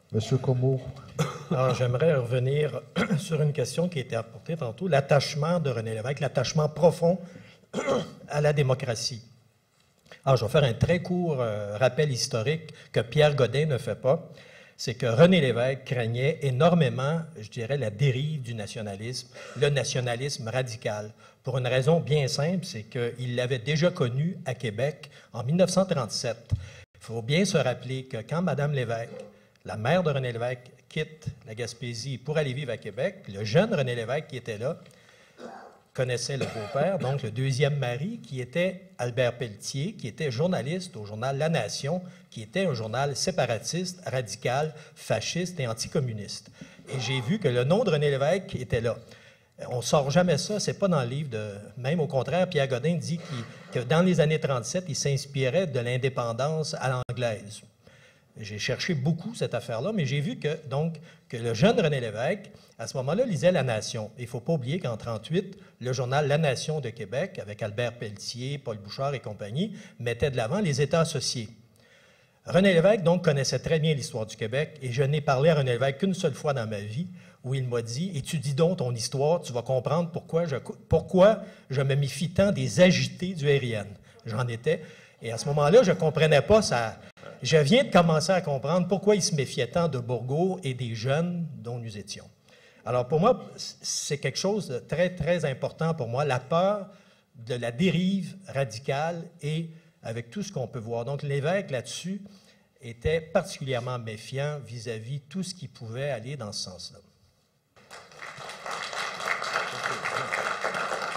Monsieur Comeau. Alors, j'aimerais revenir sur une question qui a été apportée tantôt, l'attachement de René Lévesque, l'attachement profond à la démocratie. Alors, je vais faire un très court rappel historique que Pierre Godin ne fait pas. C'est que René Lévesque craignait énormément, je dirais, la dérive du nationalisme, le nationalisme radical, pour une raison bien simple, c'est qu'il l'avait déjà connu à Québec en 1937. Il faut bien se rappeler que quand Mme Lévesque, la mère de René Lévesque, quitte la Gaspésie pour aller vivre à Québec, le jeune René Lévesque qui était là connaissait le beau-père, donc le deuxième mari, qui était Albert Pelletier, qui était journaliste au journal La Nation, qui était un journal séparatiste, radical, fasciste et anticommuniste. Et j'ai vu que le nom de René Lévesque était là. On ne sort jamais ça, c'est pas dans le livre de... Même au contraire, Pierre Godin dit que dans les années 37, il s'inspirait de l'indépendance à l'anglaise. J'ai cherché beaucoup cette affaire-là, mais j'ai vu que le jeune René Lévesque, à ce moment-là, lisait La Nation. Il ne faut pas oublier qu'en 1938, le journal La Nation de Québec, avec Albert Pelletier, Paul Bouchard et compagnie, mettait de l'avant les États associés. René Lévesque, donc, connaissait très bien l'histoire du Québec, et je n'ai parlé à René Lévesque qu'une seule fois dans ma vie, où il m'a dit « Étudie donc ton histoire, tu vas comprendre pourquoi je me méfie tant des agités du RIN. » J'en étais. Et à ce moment-là, je ne comprenais pas ça. Je viens de commencer à comprendre pourquoi il se méfiait tant de Bourgault et des jeunes dont nous étions. Alors, pour moi, c'est quelque chose de très, très important pour moi, la peur de la dérive radicale et avec tout ce qu'on peut voir. Donc, Lévesque, là-dessus, était particulièrement méfiant vis-à-vis tout ce qui pouvait aller dans ce sens-là.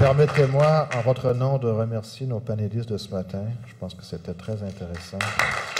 Permettez-moi, en votre nom, de remercier nos panélistes de ce matin. Je pense que c'était très intéressant.